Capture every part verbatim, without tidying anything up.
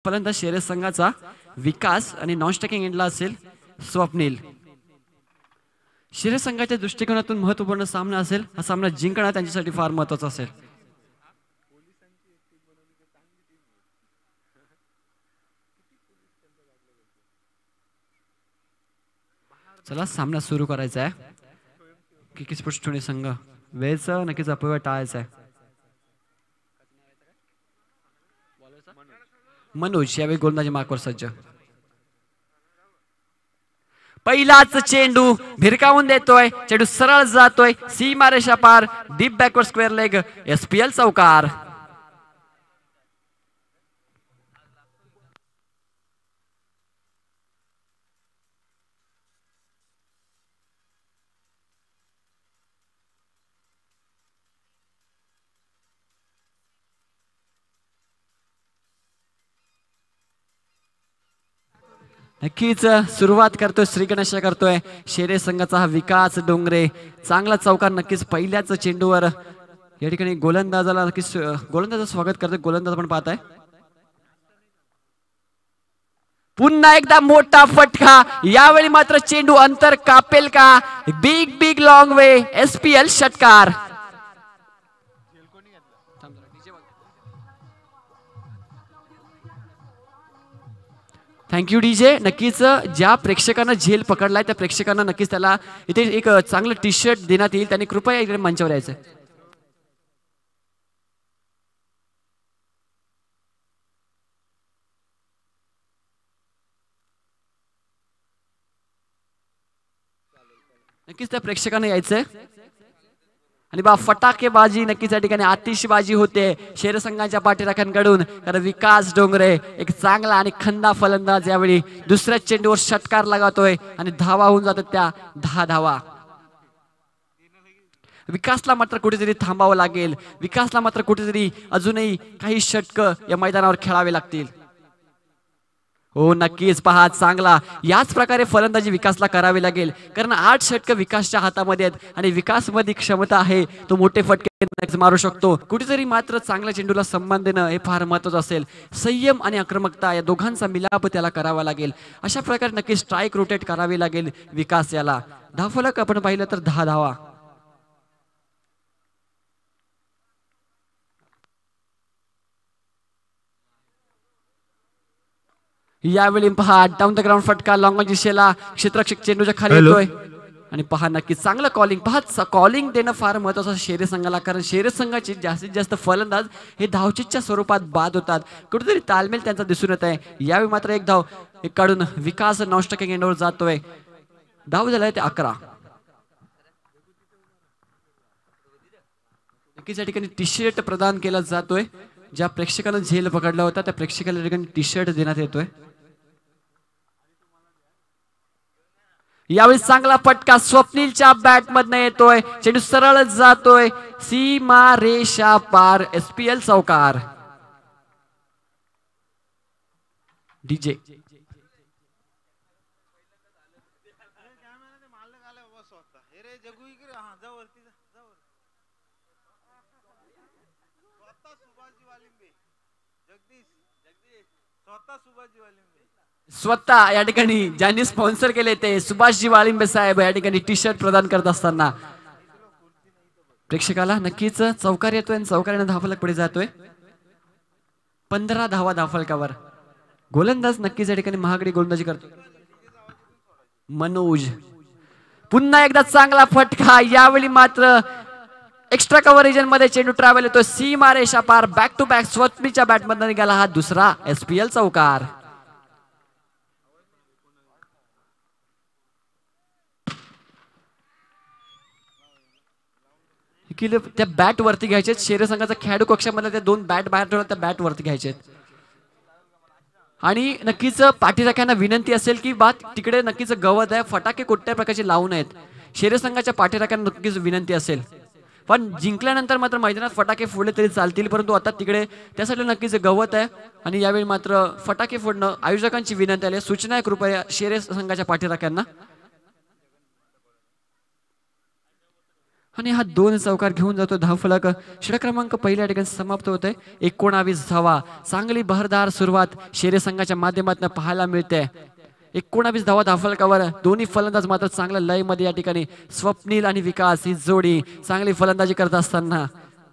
फलंदाज शेरे संघाचा विकास आणि नॉन स्ट्रायकिंग एंडला असेल स्वप्नील. शेरे संघाच्या दृष्टिकोनातून महत्त्वपूर्ण सामना असेल. हा सामना जिंकणं त्यांच्यासाठी फार महत्त्वाचा असेल. चला सामना सुरू करायचा आहे. किकीच पुष्टुणी संघ वेळचं नक्कीच अपव्यय टाळायचा आहे. मनोज यावेळी गोलंदाजी मार्कवर सज्ज. पहिलाच चेंडू भिरकावून देतोय. चेंडू सरळ जातोय सीमारेषा पार. Deep backward square leg. SPL चौकार. नक्कीच सुरुवात करतोय श्रीगणेश करतोय शेरे संघाचा हा विकास डोंगरे. चांगला चौकार नक्कीच पहिल्याच चेंडूवर. या ठिकाणी गोलंदाजाला नक्कीच गोलंदाजाचं स्वागत करतोय. गोलंदाज पण पाहताय. पुन्हा एकदा मोठा फटका. यावेळी मात्र चेंडू अंतर कापेल का? Big big long way. SPL षटकार. Thank you DJ. नक्कीच ज्या प्रेक्षकांना झेल पकडलाय त्या प्रेक्षकांना नक्कीच त्याला इथे एक चांगलं टी शर्ट देण्यात येईल. त्यांनी कृपया इकडे मंचावर यायचं. नक्कीच त्या प्रेक्षकांना यायचंय. आणि बा फटाकेबाजी नक्कीच या ठिकाणी आतिषबाजी होते शेर संघाच्या पाठीराख्यांकडून. कारण विकास डोंगरे एक चांगला आणि खंदा फलंदाज यावेळी दुसऱ्या चेंडूवर षटकार लगावतोय आणि धावा होऊन जातात त्या दहा धावा. विकासला मात्र कुठेतरी थांबावं लागेल. विकासला मात्र कुठेतरी अजूनही काही षटकं या मैदानावर खेळावे लागतील. हो नक्कीच पहा चांगला याच प्रकारे फलंदाजी विकासला करावी लागेल. कारण आठ षटक विकासच्या हातामध्ये आहेत आणि विकास मध्ये क्षमता आहे. तो मोठे फटके मारू शकतो. कुठेतरी मात्र चांगल्या चेंडूला सन्मान देणं हे फार महत्त्वाचं असेल. संयम आणि आक्रमकता या दोघांचा मिलाप त्याला करावा लागेल. अशा प्रकारे नक्की स्ट्राईक रोटेट करावी लागेल विकास याला. धावफलक आपण पाहिलं तर दहा धावा. यावेळी पहा डाऊन द ग्राउंड फटका लॉंग दिशेला क्षेत्ररक्षक चेंडूच्या खाली येतोय. आणि पहा नक्की चांगलं कॉलिंग. पहा कॉलिंग देणं फार महत्वाचं शेरे संघाला. कारण शेरे संघाचे जास्तीत जास्त फलंदाज हे धावचीच्या स्वरूपात बाद होतात. कुठेतरी तालमेल त्यांचा दिसून येत आहे. यावेळी मात्र एक धाव एक काढून विकास नॉन स्ट्रायकिंग एंडवर जातोय. धाव झालाय ते अकरा. नक्कीच या ठिकाणी टी शर्ट प्रदान केला जातोय. ज्या प्रेक्षकांना झेल पकडला होता त्या प्रेक्षकाला या ठिकाणी टी शर्ट देण्यात येतोय. यावेळी चांगला फटका स्वप्नीलच्या बॅट मधनं येतोय. चेंडू सरळ जातोय सीमा रेषा पार. एसपीएल चौकार. डीजे स्वतः या ठिकाणी ज्यांनी स्पॉन्सर केले ते सुभाषजी वाळिंबे साहेब या ठिकाणी टी शर्ट प्रदान करत असताना प्रेक्षकाला नक्कीच चौकार येतोय आणि चौकाराने धावफलक पुढे जातोय. पंधरा धावा धावफलकावर. गोलंदाज नक्कीच या ठिकाणी महागडी गोलंदाजी करतो मनोज. पुन्हा एकदा चांगला फटका. यावेळी मात्र एक्स्ट्रा कव्हर रिजन मध्ये चेंडू ट्रॅव्हल येतो सीमा रेषा पार. बॅक टू बॅक स्वप्नीच्या बॅट मधून निघाला हा दुसरा एसपीएल चौकार. त्या बॅट वरती घ्यायचे. शेर संघाचा खेळाडू कक्षामध्ये त्या दोन बॅट बाहेर ठेवून त्या बॅट वरती घ्यायचे. आणि नक्कीच पाठीराख्यांना विनंती असेल की बात तिकडे नक्कीच गवत आहे. फटाके कोणत्या प्रकारचे लावू नयेत. शेर संघाच्या पाठीराख्यांना नक्कीच विनंती असेल. पण जिंकल्यानंतर मात्र मैदानात फटाके फोडले तरी चालतील. परंतु आता तिकडे त्यासाठी नक्कीच गवत आहे. आणि यावेळी मात्र फटाके फोडणं आयोजकांची विनंती आली. सूचना आहे कृपया शेर संघाच्या पाठीराख्यांना. आणि हा दोन चौकार घेऊन जातो धावफलक. षटक क्रमांक पहिल्या ठिकाणी समाप्त होतोय. एकोणावीस धावा. चांगली बहरदार सुरुवात शेरे संघाच्या माध्यमातून पाहायला मिळते. एकोणावीस धावा धावफलकावर. दोन्ही फलंदाज मात्र चांगल्या लय मध्ये या ठिकाणी. स्वप्नील आणि विकास ही जोडी चांगली फलंदाजी करत असताना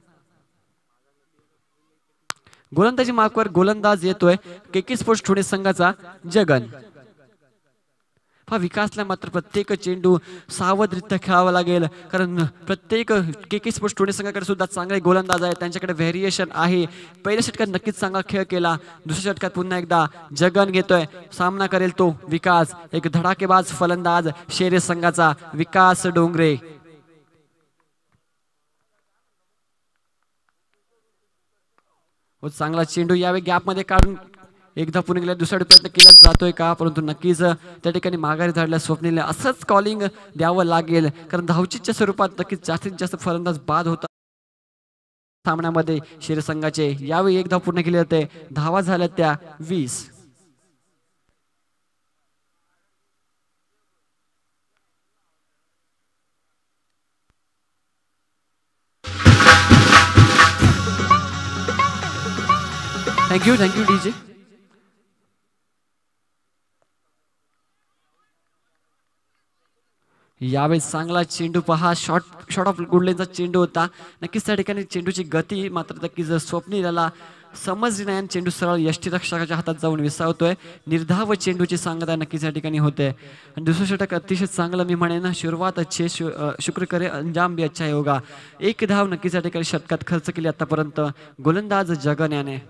गोलंदाजी मार्कवर गोलंदाज येतोय केके स्पोर्ट्स ठोणे संघाचा जगन. हा विकासला मात्र प्रत्येक चेंडू सावधरित्या खेळावा लागेल, कारण प्रत्येक केके स्पोर्ट्स ठोणे संघाकडे सुद्धा चांगले गोलंदाज आहेत. त्यांच्याकडे व्हेरिएशन आहे. पहिल्या षटकात नक्कीच चांगला खेळ केला. दुसऱ्या षटकात पुन्हा एकदा जगन घेतोय. सामना करेल तो विकास. एक धडाकेबाज फलंदाज शेरे संघाचा विकास डोंगरे. चांगला चेंडू यावेळी गॅप मध्ये काढून एकदा पुन्हा गेला. दुसरा प्रयत्न केला जातोय का, परंतु नक्कीच त्या ठिकाणी माघारी धाडल्या स्वप्नीलने. असंच कॉलिंग द्यावं लागेल, कारण धावचीच्या स्वरूपात नक्कीच जास्तीत जास्त फलंदाज बाद होता सामन्यामध्ये शेरे संघाचे. यावेळी एकदा पूर्ण केले जाते. धावा झाल्या त्या वीस. Thank you thank you DJ. यावेळेस चांगला चेंडू पहा. शॉर्ट शॉर्ट ऑफ गुडलेनचा चेंडू होता. नक्कीच त्या ठिकाणी चेंडूची गती मात्र नक्कीच स्वप्नीला समजली नाही आणि चेंडू सरळ यष्टीरक्षकाच्या हातात जाऊन विसावतोय. निर्धाव चेंडूची सांगता नक्कीच या ठिकाणी होते. आणि दुसरं षटक अतिशय चांगलं मी म्हणेन. सुरुवात अच्छे शुक्र करे अंजाम भी अच्छा होगा. एक धाव नक्कीच या ठिकाणी षटकात खर्च केली आतापर्यंत गोलंदाज जगन याने.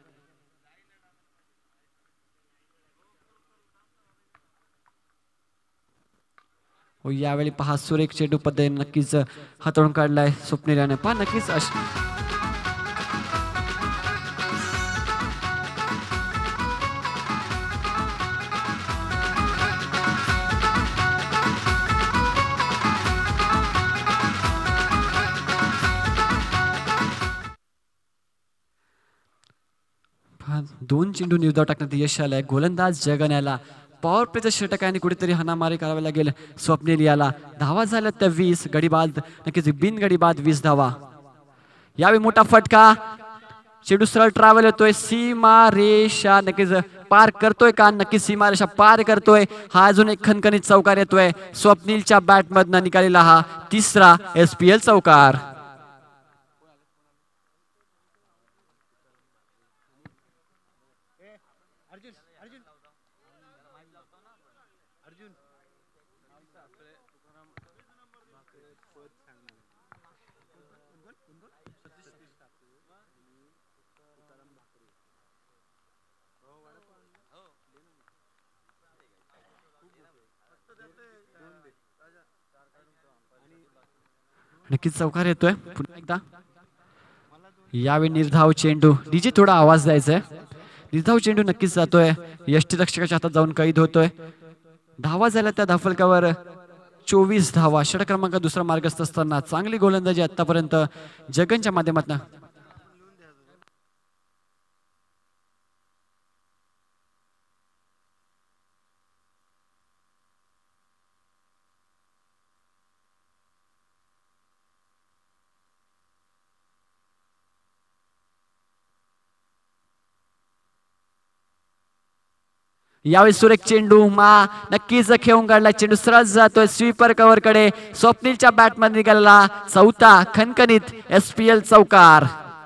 हो यावेळी पहा सुरेख चेंडू पद्धतीने नक्कीच हाताळून काढलाय स्वप्नील पहा. नक्कीच दोन चेंडू निर्धाव टाकण्यात यश आलंय गोलंदाज जगन याला. पॉवर प्लेच्या षटकाने कुठेतरी हाणामारी करावी लागेल स्वप्नील याला. धावा झाल्या त्या वीस. गडीबाद नक्कीच बिन गडीबाद वीस धावा. यावेळी मोठा फटका. चेंडू सरळ ट्रॅव्हल होतोय. सीमा रेषा नक्कीच पार करतोय का, नक्कीच सीमा रेषा पार करतोय. हा अजून एक खणखणीत चौकार येतोय स्वप्नीलच्या बॅट मधनं निघालेला हा तिसरा एस पी एल चौकार. नक्कीच चौकार येतोय पुन्हा एकदा. यावेळी निर्धाव चेंडू. डीजे थोडा आवाज द्यायचा आहे. निर्धाव चेंडू नक्कीच जातोय यष्टीरक्षकाच्या हातात जाऊन कैद होतोय. धावा झाल्या त्या धावफलकावर चोवीस धावा. षटक क्रमांक दुसरा मार्गस्थ असताना चांगली गोलंदाजी आतापर्यंत जगनच्या माध्यमातून. यावेळी सुरेख चेंडू मा नक्कीच खेळून काढला. चेंडू सरळ जातोय स्वीपर कव्हर कडे. स्वप्नीलच्या बॅट मध्ये निघालेला चौथा खणखणीत एस पी एल चौकार.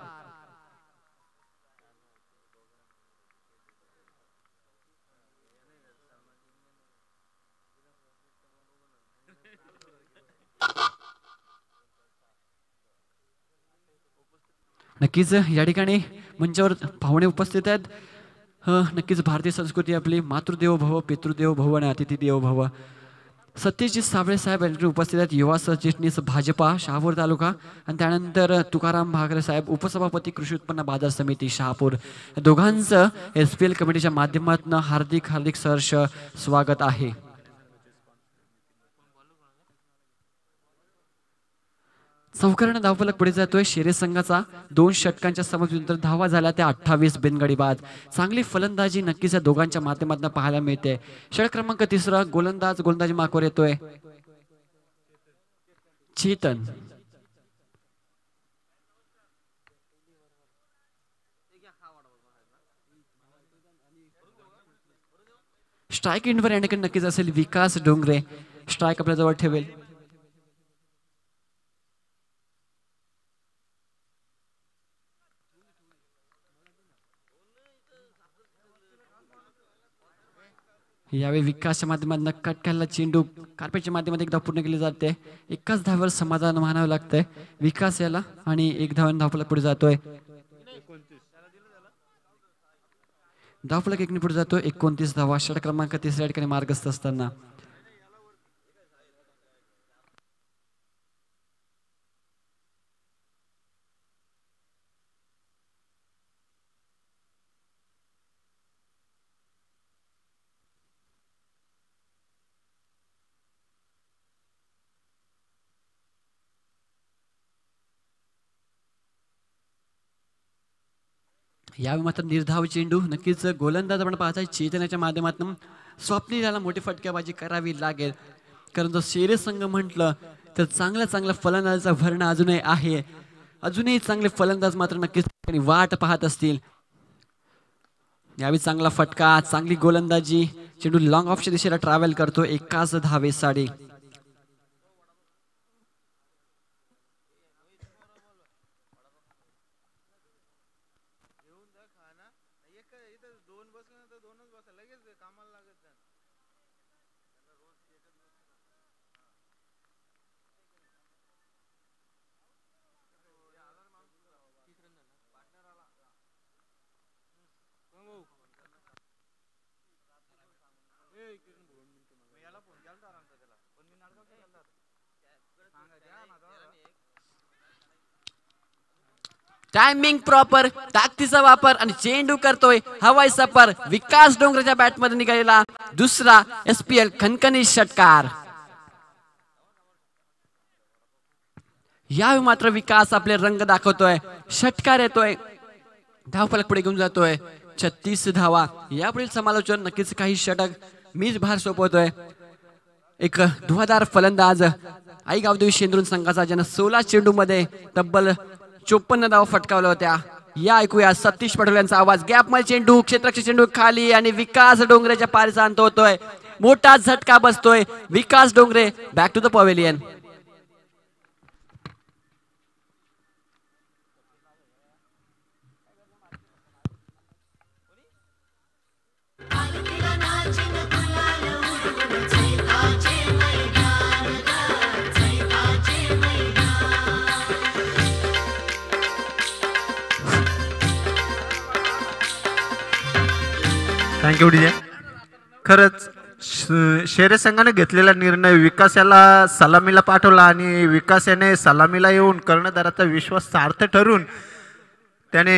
नक्कीच या ठिकाणी मंचावर पाहुणे उपस्थित आहेत. नक्कीच भारतीय संस्कृती आपली मातृदेव भव, पितृदेव भव आणि अतिथी देव भव. सत्यजित साबळे साहेब यांच्याकडे उपस्थित आहेत. युवा सरचिटणीस भाजपा शहापूर तालुका आणि त्यानंतर तुकाराम भागरे साहेब उपसभापती कृषी उत्पन्न बाजार समिती शहापूर. दोघांचं एस पी एल कमिटीच्या माध्यमातून हार्दिक हार्दिक सहर्ष स्वागत आहे. चौकारानं धावफलक पुढे जातोय शेरे संघाचा. दोन षटकांच्या समजूनंतर धावा झाल्या त्या अठ्ठावीस बिनगडी बाद. चांगली फलंदाजी नक्कीच या दोघांच्या माध्यमातून पाहायला मिळते. षटक क्रमांक तिसरा गोलंदाज गोलंदाजी मार्कवर येतोय चेतन. स्ट्राईक एंडवर या ठिकाणी नक्कीच असेल विकास डोंगरे. स्ट्राईक आपल्या जवळ ठेवेल. यावेळी विकासच्या माध्यमातून कट केलेला चेंडू कार्पेटच्या माध्यमातून एकदा पूर्ण केली जाते. एकाच धावेवर समाधान मानावं लागतंय विकास याला आणि एक धावाने धावफलक पुढे जातोय. धावफलक एकने पुढे जातोय. एकोणतीस धावा. षटक क्रमांक तिसऱ्या ठिकाणी मार्गस्थ असताना यावेळी मात्र निर्धाव चेंडू. नक्कीच गोलंदाज आपण पाहताय चेतनाच्या माध्यमातून स्वप्नीला मोठी फटकेबाजी करावी लागेल. कारण जो शेरे संघ म्हटलं तर चांगल्या चांगल्या फलंदाजाचा भरणा अजूनही आहे. अजूनही चांगले फलंदाज मात्र नक्कीच वाट पाहत असतील. यावेळी चांगला फटका, चांगली गोलंदाजी. चेंडू लॉंग ऑफच्या दिशेला ट्रॅव्हल करतो एकाच धावेसाठी. टायमिंग प्रॉपर, ताकदीचा वापर आणि चेंडू करतोय हवाई सफर. विकास डोंगरेच्या बॅटमध्ये निघालेला दुसरा एसपीएल खणखणीत षटकार. यावेळी मात्र विकास आपले रंग दाखवतोय. षटकार येतोय. धावफलक पुढे घेऊन जातोय. छत्तीस धावा. यापुढील समालोचन नक्कीच काही षटक मीच भार सोपवतोय. एक धुवाधार फलंदाज आई गावदेवी शेंद्रुन संघाचा ज्यानं सोळा चेंडू मध्ये तब्बल चोपन्न धावा फटकावल्या होत्या. या ऐकूया सतीश पटेल यांचा आवाज. गॅप मध्ये चेंडू, क्षेत्राचे चेंडू खाली आणि विकास डोंगरेच्या पारीचा अंत होतोय. मोठा झटका बसतोय. Vikas Dongre back to the pavilion. Thank you DJ. खरंच शेरे संघाने घेतलेला निर्णय विकास याला सलामीला पाठवला आणि विकास याने सलामीला येऊन कर्णधाराचा विश्वास सार्थ ठरून त्याने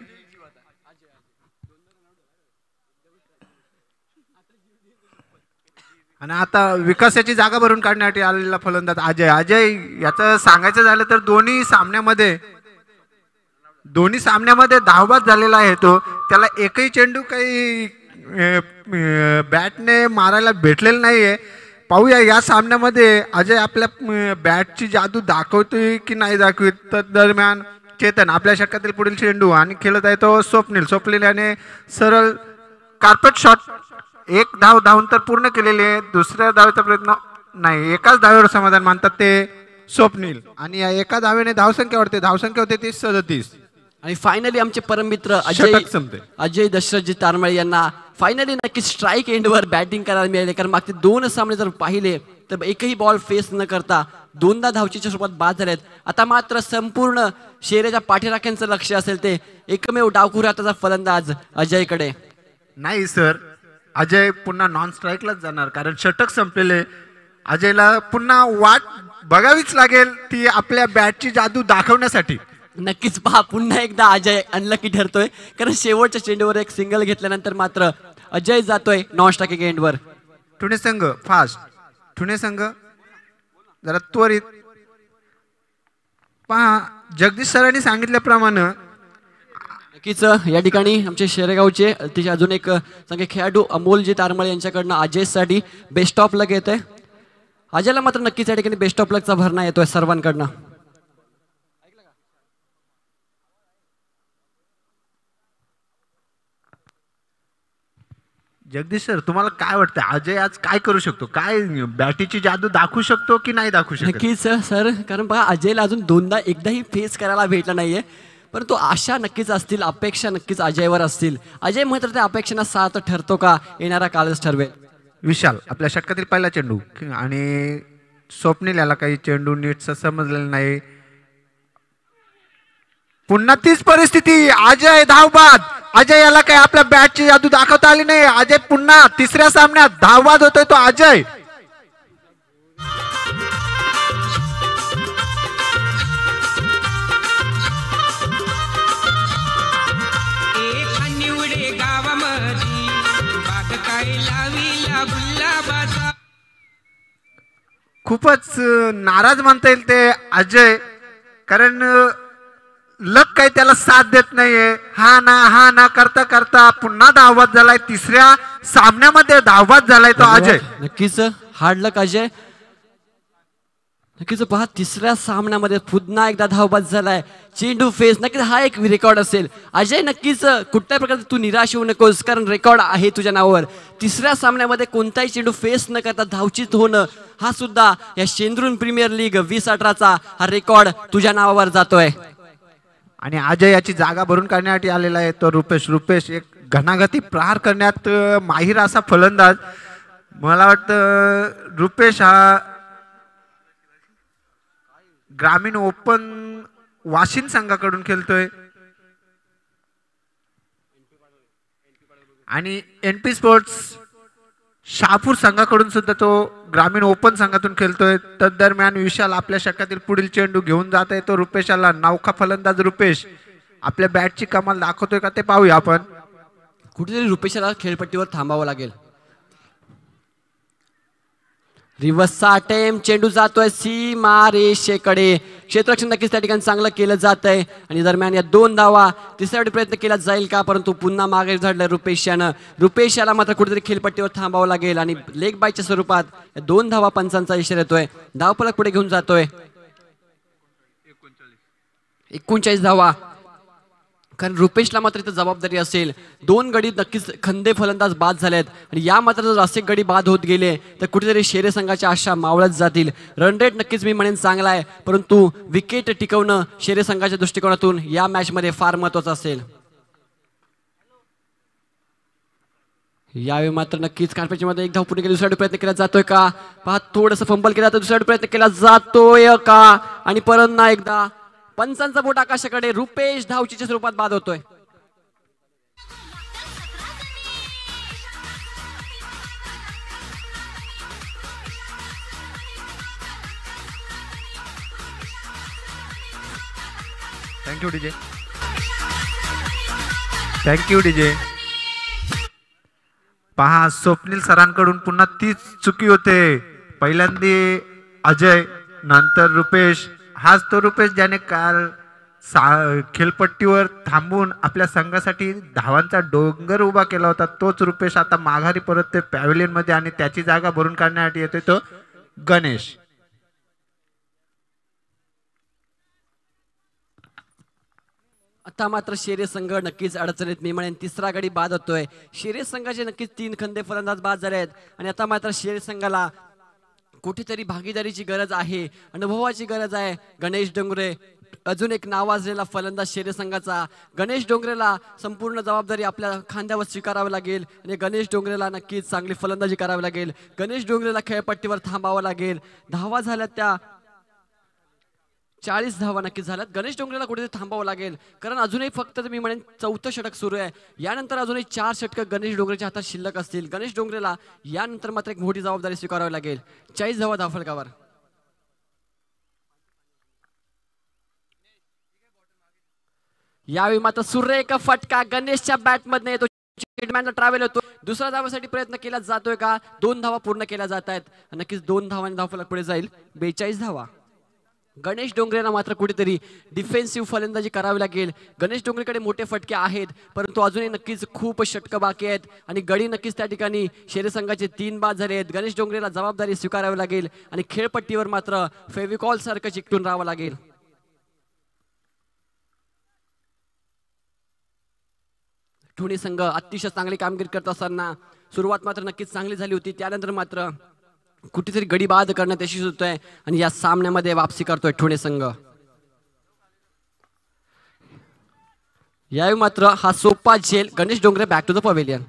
आणि आता विकासाची जागा भरून काढण्यासाठी आलेला फलंदाज अजय. अजय याचं सांगायचं झालं तर दोन्ही सामन्यामध्ये दोन्ही सामन्यामध्ये धावबाद झालेला आहे तो. त्याला एकही चेंडू काही बॅटने मारायला भेटलेलं नाहीये. पाहूया या सामन्यामध्ये अजय आपल्या बॅटची जादू दाखवतोय की नाही दाखवित. तर दरम्यान चेतन आपल्या षटकातील पुढील चेंडू आणि खेळत आहे तो स्वप्नील. स्वप्नील याने सरळ कार्पेट शॉट. एक धाव धावून तर पूर्ण केलेली आहे. दुसऱ्या धावेचा प्रयत्न नाही. एकाच धावेवर समाधान मानतात ते स्वप्नील आणि या एका धावेने धावसंख्या वाढते. धावसंख्या होते ती सदतीस. आणि फायनली आमचे परममित्र अजय अजय दशरथजी तारमळे यांना फायनली नक्की स्ट्राईक एंडवर बॅटिंग करायला मिळाले. कारण मागचे दोन सामने जर पाहिले तर एकही बॉल फेस न करता दोनदा धावचीच्या स्वरूपात बाद झालेत. आता मात्र संपूर्ण शेरेच्या पाठीराख्यांचं लक्ष असेल ते एकमेव डावखुरा हाताचा फलंदाज अजयकडे. नाही सर, अजय पुन्हा नॉन स्ट्राईकलाच जाणार कारण षटक संपलेले. अजयला पुन्हा वाट बघावीच लागेल ती आपल्या बॅटची जादू दाखवण्यासाठी. नक्कीच पहा पुन्हा एकदा अजय अनलकी ठरतोय कारण शेवटच्या चेंडूवर एक सिंगल घेतल्यानंतर मात्र अजय जातोय नॉन स्ट्राईक एंडवर. ठुणे संघ फास्ट. ठुणे संघ जरा त्वरित पहा. जगदीश सरांनी सांगितल्याप्रमाणे नक्कीच या ठिकाणी आमचे शेरेगावचे तिचे अजून एक चांगले खेळाडू अमोलजी तारमळे यांच्याकडनं अजयसाठी बेस्ट ऑफ लक येतोय. अजयला मात्र नक्कीच या ठिकाणी बेस्ट ऑफ लकचा भरणा येतोय सर्वांकडनं. जगदीश सर, तुम्हाला काय वाटतं अजय आज काय करू शकतो? काय बॅटीची जादू दाखवू शकतो की नाही दाखवू शकतो? नक्कीच सर, कारण बघा अजयला अजून दोनदा एकदाही फेस करायला भेटला नाहीये, परंतु आशा नक्कीच असतील, अपेक्षा नक्कीच अजयवर असतील. अजय मात्र त्या अपेक्षांना सार्थ ठरतो का, येणारा काळच ठरवेल. विशाल आपल्या षटकातील पहिला चेंडू आणि स्वप्नील याला काही चेंडू नीटचा समजलेला नाही. पुन्हा तीच परिस्थिती, अजय धावबाद. अजय याला काही आपल्या बॅटची जादू दाखवता आली नाही. अजय पुन्हा तिसऱ्या सामन्यात धावबाद होतोय तो अजय. खूपच नाराज म्हणता येईल ते अजय, कारण लक काही त्याला साथ देत नाहीये. हा ना हा ना करता करता पुन्हा धावबाद झालाय. तिसऱ्या सामन्यामध्ये धावबाद झालाय तो अजय. नक्कीच हार्ड लक अजय. नक्कीच पहा तिसऱ्या सामन्यामध्ये पुन्हा एकदा धावबाद झालाय. चेंडू फेस, नक्कीच हा एक रेकॉर्ड असेल. अजय नक्कीच कुठल्याही प्रकारे तू निराश होऊ नकोस, कारण रेकॉर्ड आहे तुझ्या नावावर. तिसऱ्या सामन्यामध्ये कोणताही चेंडू फेस न करता धावचित होणं हा सुद्धा या शेंद्रून प्रीमियर लीग वीस अठराचा हा रेकॉर्ड तुझ्या नावावर जातोय. आणि अजय याची जागा भरून काढण्यासाठी आलेला आहे तो रुपेश. रुपेश एक घणाघाती प्रहार करण्यात माहिर असा फलंदाज. मला वाटतं रुपेश हा ग्रामीण ओपन वाशिम संघाकडून खेळतोय आणि एनपी स्पोर्ट्स शहापूर संघाकडून सुद्धा तो ग्रामीण ओपन संघातून खेळतोय. तर दरम्यान विशाल आपल्या षटकातील पुढील चेंडू घेऊन जात आहे तो रुपेशाला. नौका फलंदाज रुपेश आपल्या बॅटची कमाल दाखवतोय का ते पाहूया आपण. कुठेतरी रुपेशाला खेळपट्टीवर थांबावं लागेल. रिव्हर्सचा अटेम्प्ट, चेंडू जातोय सीमा रेषेकडे. क्षेत्ररक्षण नक्कीच त्या ठिकाणी चांगलं केलं जात आहे आणि दरम्यान या दोन धावा तिसऱ्या प्रयत्न केला जाईल का, परंतु पुन्हा मागे झडलं रुपेश यानं. रुपेश याला मात्र कुठेतरी खेळपट्टीवर थांबावं लागेल आणि लेग बायच्या स्वरूपात या दोन धावा पंचांचा इशारा येतोय. धावफलक पुढे घेऊन जातोय. एकोणचाळीस धावा, कारण रुपेशला मात्र इथं जबाबदारी असेल. दोन गडी नक्कीच खंदे फलंदाज बाद झालेत आणि या मात्र जर असे गडी बाद होत गेले तर कुठेतरी शेरे संघाच्या आशा मावळत जातील. रन रेट नक्कीच मी म्हणेन चांगला आहे, परंतु विकेट टिकवणं शेरे संघाच्या दृष्टिकोनातून या मॅच मध्ये फार महत्वाचं असेल. यावेळी मात्र नक्कीच कार्पेटच्या मध्ये एक धाव पूर्ण केली. दुसरा प्रयत्न केला जातोय का, पहा थोडंसं फंबल केला तर दुसरा प्रयत्न केला जातोय का, आणि परत ना एकदा पंचांचा बोट आकाशाकडे. रुपेश धावचीच्या स्वरूपात बाद होतोय. Thank you DJ. Thank you DJ. पहा स्वप्नील सरांकडून पुन्हा तीच चुकी होते. पहिल्यांदा अजय, नंतर रुपेश. हाच तो रुपेश ज्याने काल खेळपट्टीवर थांबून आपल्या संघासाठी धावांचा डोंगर उभा केला होता. तोच रुपेश आता माघारी परत ते पॅव्हिलियन मध्ये आणि त्याची जागा भरून काढण्यासाठी येतोय तो गणेश. आता मात्र शेरे संघ नक्कीच अडचणीत मी म्हणेन तिसरा गडी बाद होतोय. शेरे संघाचे नक्कीच तीन खंदे फलंदाज बाद झाले आहेत आणि आता मात्र शेरे संघाला कुठेतरी भागीदारीची गरज आहे, अनुभवाची गरज आहे. गणेश डोंगरे अजून एक नावाजलेला फलंदाज शेरे संघाचा. गणेश डोंगरेला संपूर्ण जबाबदारी आपल्या खांद्यावर स्वीकारावी लागेल आणि गणेश डोंगरेला नक्कीच चांगली फलंदाजी करावी लागेल. गणेश डोंगरेला खेळपट्टीवर थांबावं लागेल. धावा झाल्या त्या चाळीस धावा नक्कीच झाल्यात. गणेश डोंगरेला कुठेतरी थांबावं लागेल, कारण अजूनही फक्त मी म्हणेन चौथं षटक सुरू आहे. यानंतर अजूनही चार षटक गणेश डोंगरेच्या हातात शिल्लक असतील. गणेश डोंगरेला यानंतर मात्र एक मोठी जबाबदारी स्वीकारावी लागेल. चाळीस धावा धावफलकावर. यावेळी मात्र सुरेख फटका गणेशच्या बॅटमधनं येतो. ट्रॅव्हल होतो. दुसऱ्या धावासाठी प्रयत्न केला जातोय का, दोन धावा पूर्ण केल्या जात आहेत. नक्कीच दोन धावांनी धावफलक पुढे जाईल. बेचाळीस धावा. गणेश डोंगरेला मात्र कुठेतरी डिफेन्सिव्ह फलंदाजी करावी लागेल. गणेश डोंगरेकडे मोठे फटके आहेत, परंतु अजूनही नक्कीच खूप षटकं बाकी आहेत आणि गडी नक्कीच त्या ठिकाणी शेरे संघाचे तीन बाद झाले आहेत. गणेश डोंगरेला जबाबदारी स्वीकारावी लागेल आणि खेळपट्टीवर मात्र फेविकॉल सारखं चिकटून राहावं लागेल. ठोणे संघ अतिशय चांगली कामगिरी करत असताना सुरुवात मात्र नक्कीच चांगली झाली होती, त्यानंतर मात्र कुठेतरी गडी बाद करण्यात यशस्वी होतोय आणि या सामन्यामध्ये वापसी करतोय ठोणे संघ. यावेळी मात्र हा सोपा झेल Ganesh Dongre back to the pavilion.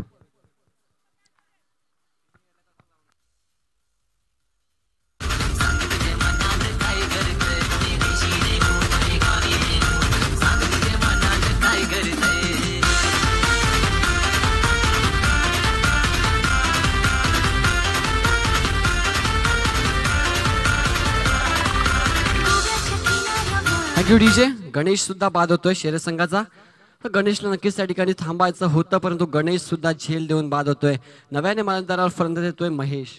Thank you DJ. Ganesh सुद्धा बाद होतोय शेरे संघाचा. गणेशला नक्कीच त्या ठिकाणी थांबायचं होतं, परंतु गणेश सुद्धा झेल देऊन बाद होतोय. नव्याने मानदारावर फलंदाज येतोय महेश.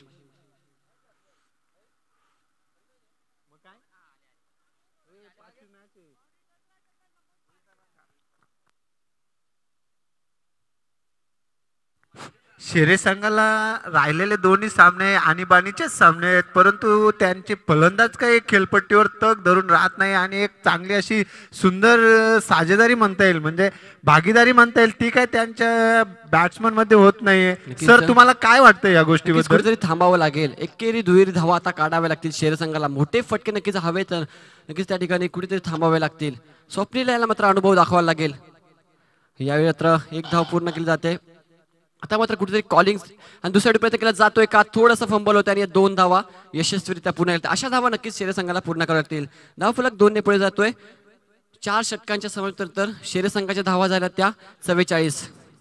शेरे संघाला राहिलेले दोन्ही सामने आणीबाणीचेच सामने आहेत, परंतु त्यांचे फलंदाज काही खेळपट्टीवर तग धरून राहत नाही आणि एक चांगली अशी सुंदर साझेदारी म्हणता येईल, म्हणजे भागीदारी म्हणता येईल, ती काय त्यांच्या बॅट्समन मध्ये होत नाहीये. सर, तुम्हाला काय वाटतं या गोष्टीबद्दल? कुठेतरी थांबावं लागेल. एकेरी दुहेरी धावा आता काढाव्या लागतील शेरे संघाला. मोठे फटके नक्कीच हवे तर नक्कीच त्या ठिकाणी कुठेतरी थांबावे लागतील. स्वप्नीला याला मात्र अनुभव दाखवावा लागेल. यावेळी मात्र एक धाव पूर्ण केली जाते. आता मात्र कुठेतरी कॉलिंग आणि दुसऱ्या प्रयत्न केला जातोय का, थोडासा फंबल होता आणि दोन धावा यशस्वीरित्या पूर्ण येतात. अशा धावा नक्कीच शेरे संघाला पूर्ण कराव्या लागतील. धावफलक दोन ने पुढे जातोय. चार षटकांच्या समांतर शेरे संघाच्या धावा झाल्या त्या चव्वेचाळीस.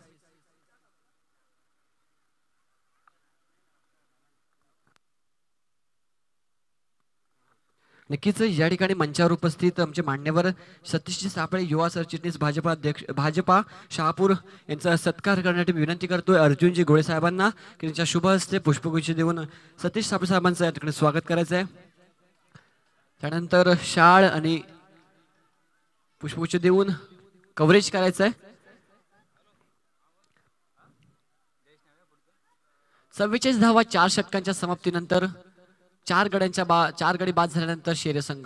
नक्कीच या ठिकाणी मंचावर उपस्थित आमचे मान्यवर सतीशजी सापळे, युवा सरचिटणीस भाजपा अध्यक्ष भाजपा शहापूर यांचा सत्कार करण्यासाठी विनंती करतोय अर्जुनजी गोळे साहेबांना की त्यांच्या शुभ हस्ते पुष्पगुच्छ देऊन सतीश सापळे साहेबांचं या ठिकाणी स्वागत करायचं आहे. त्यानंतर शाळ आणि पुष्पगुच्छ देऊन कव्हरेज करायचं आहे. चव्वेचाळीस धावा चार षटकांच्या समाप्तीनंतर चार गड्यांच्या बा चार गडी बाद झाल्यानंतर शेरे संघ.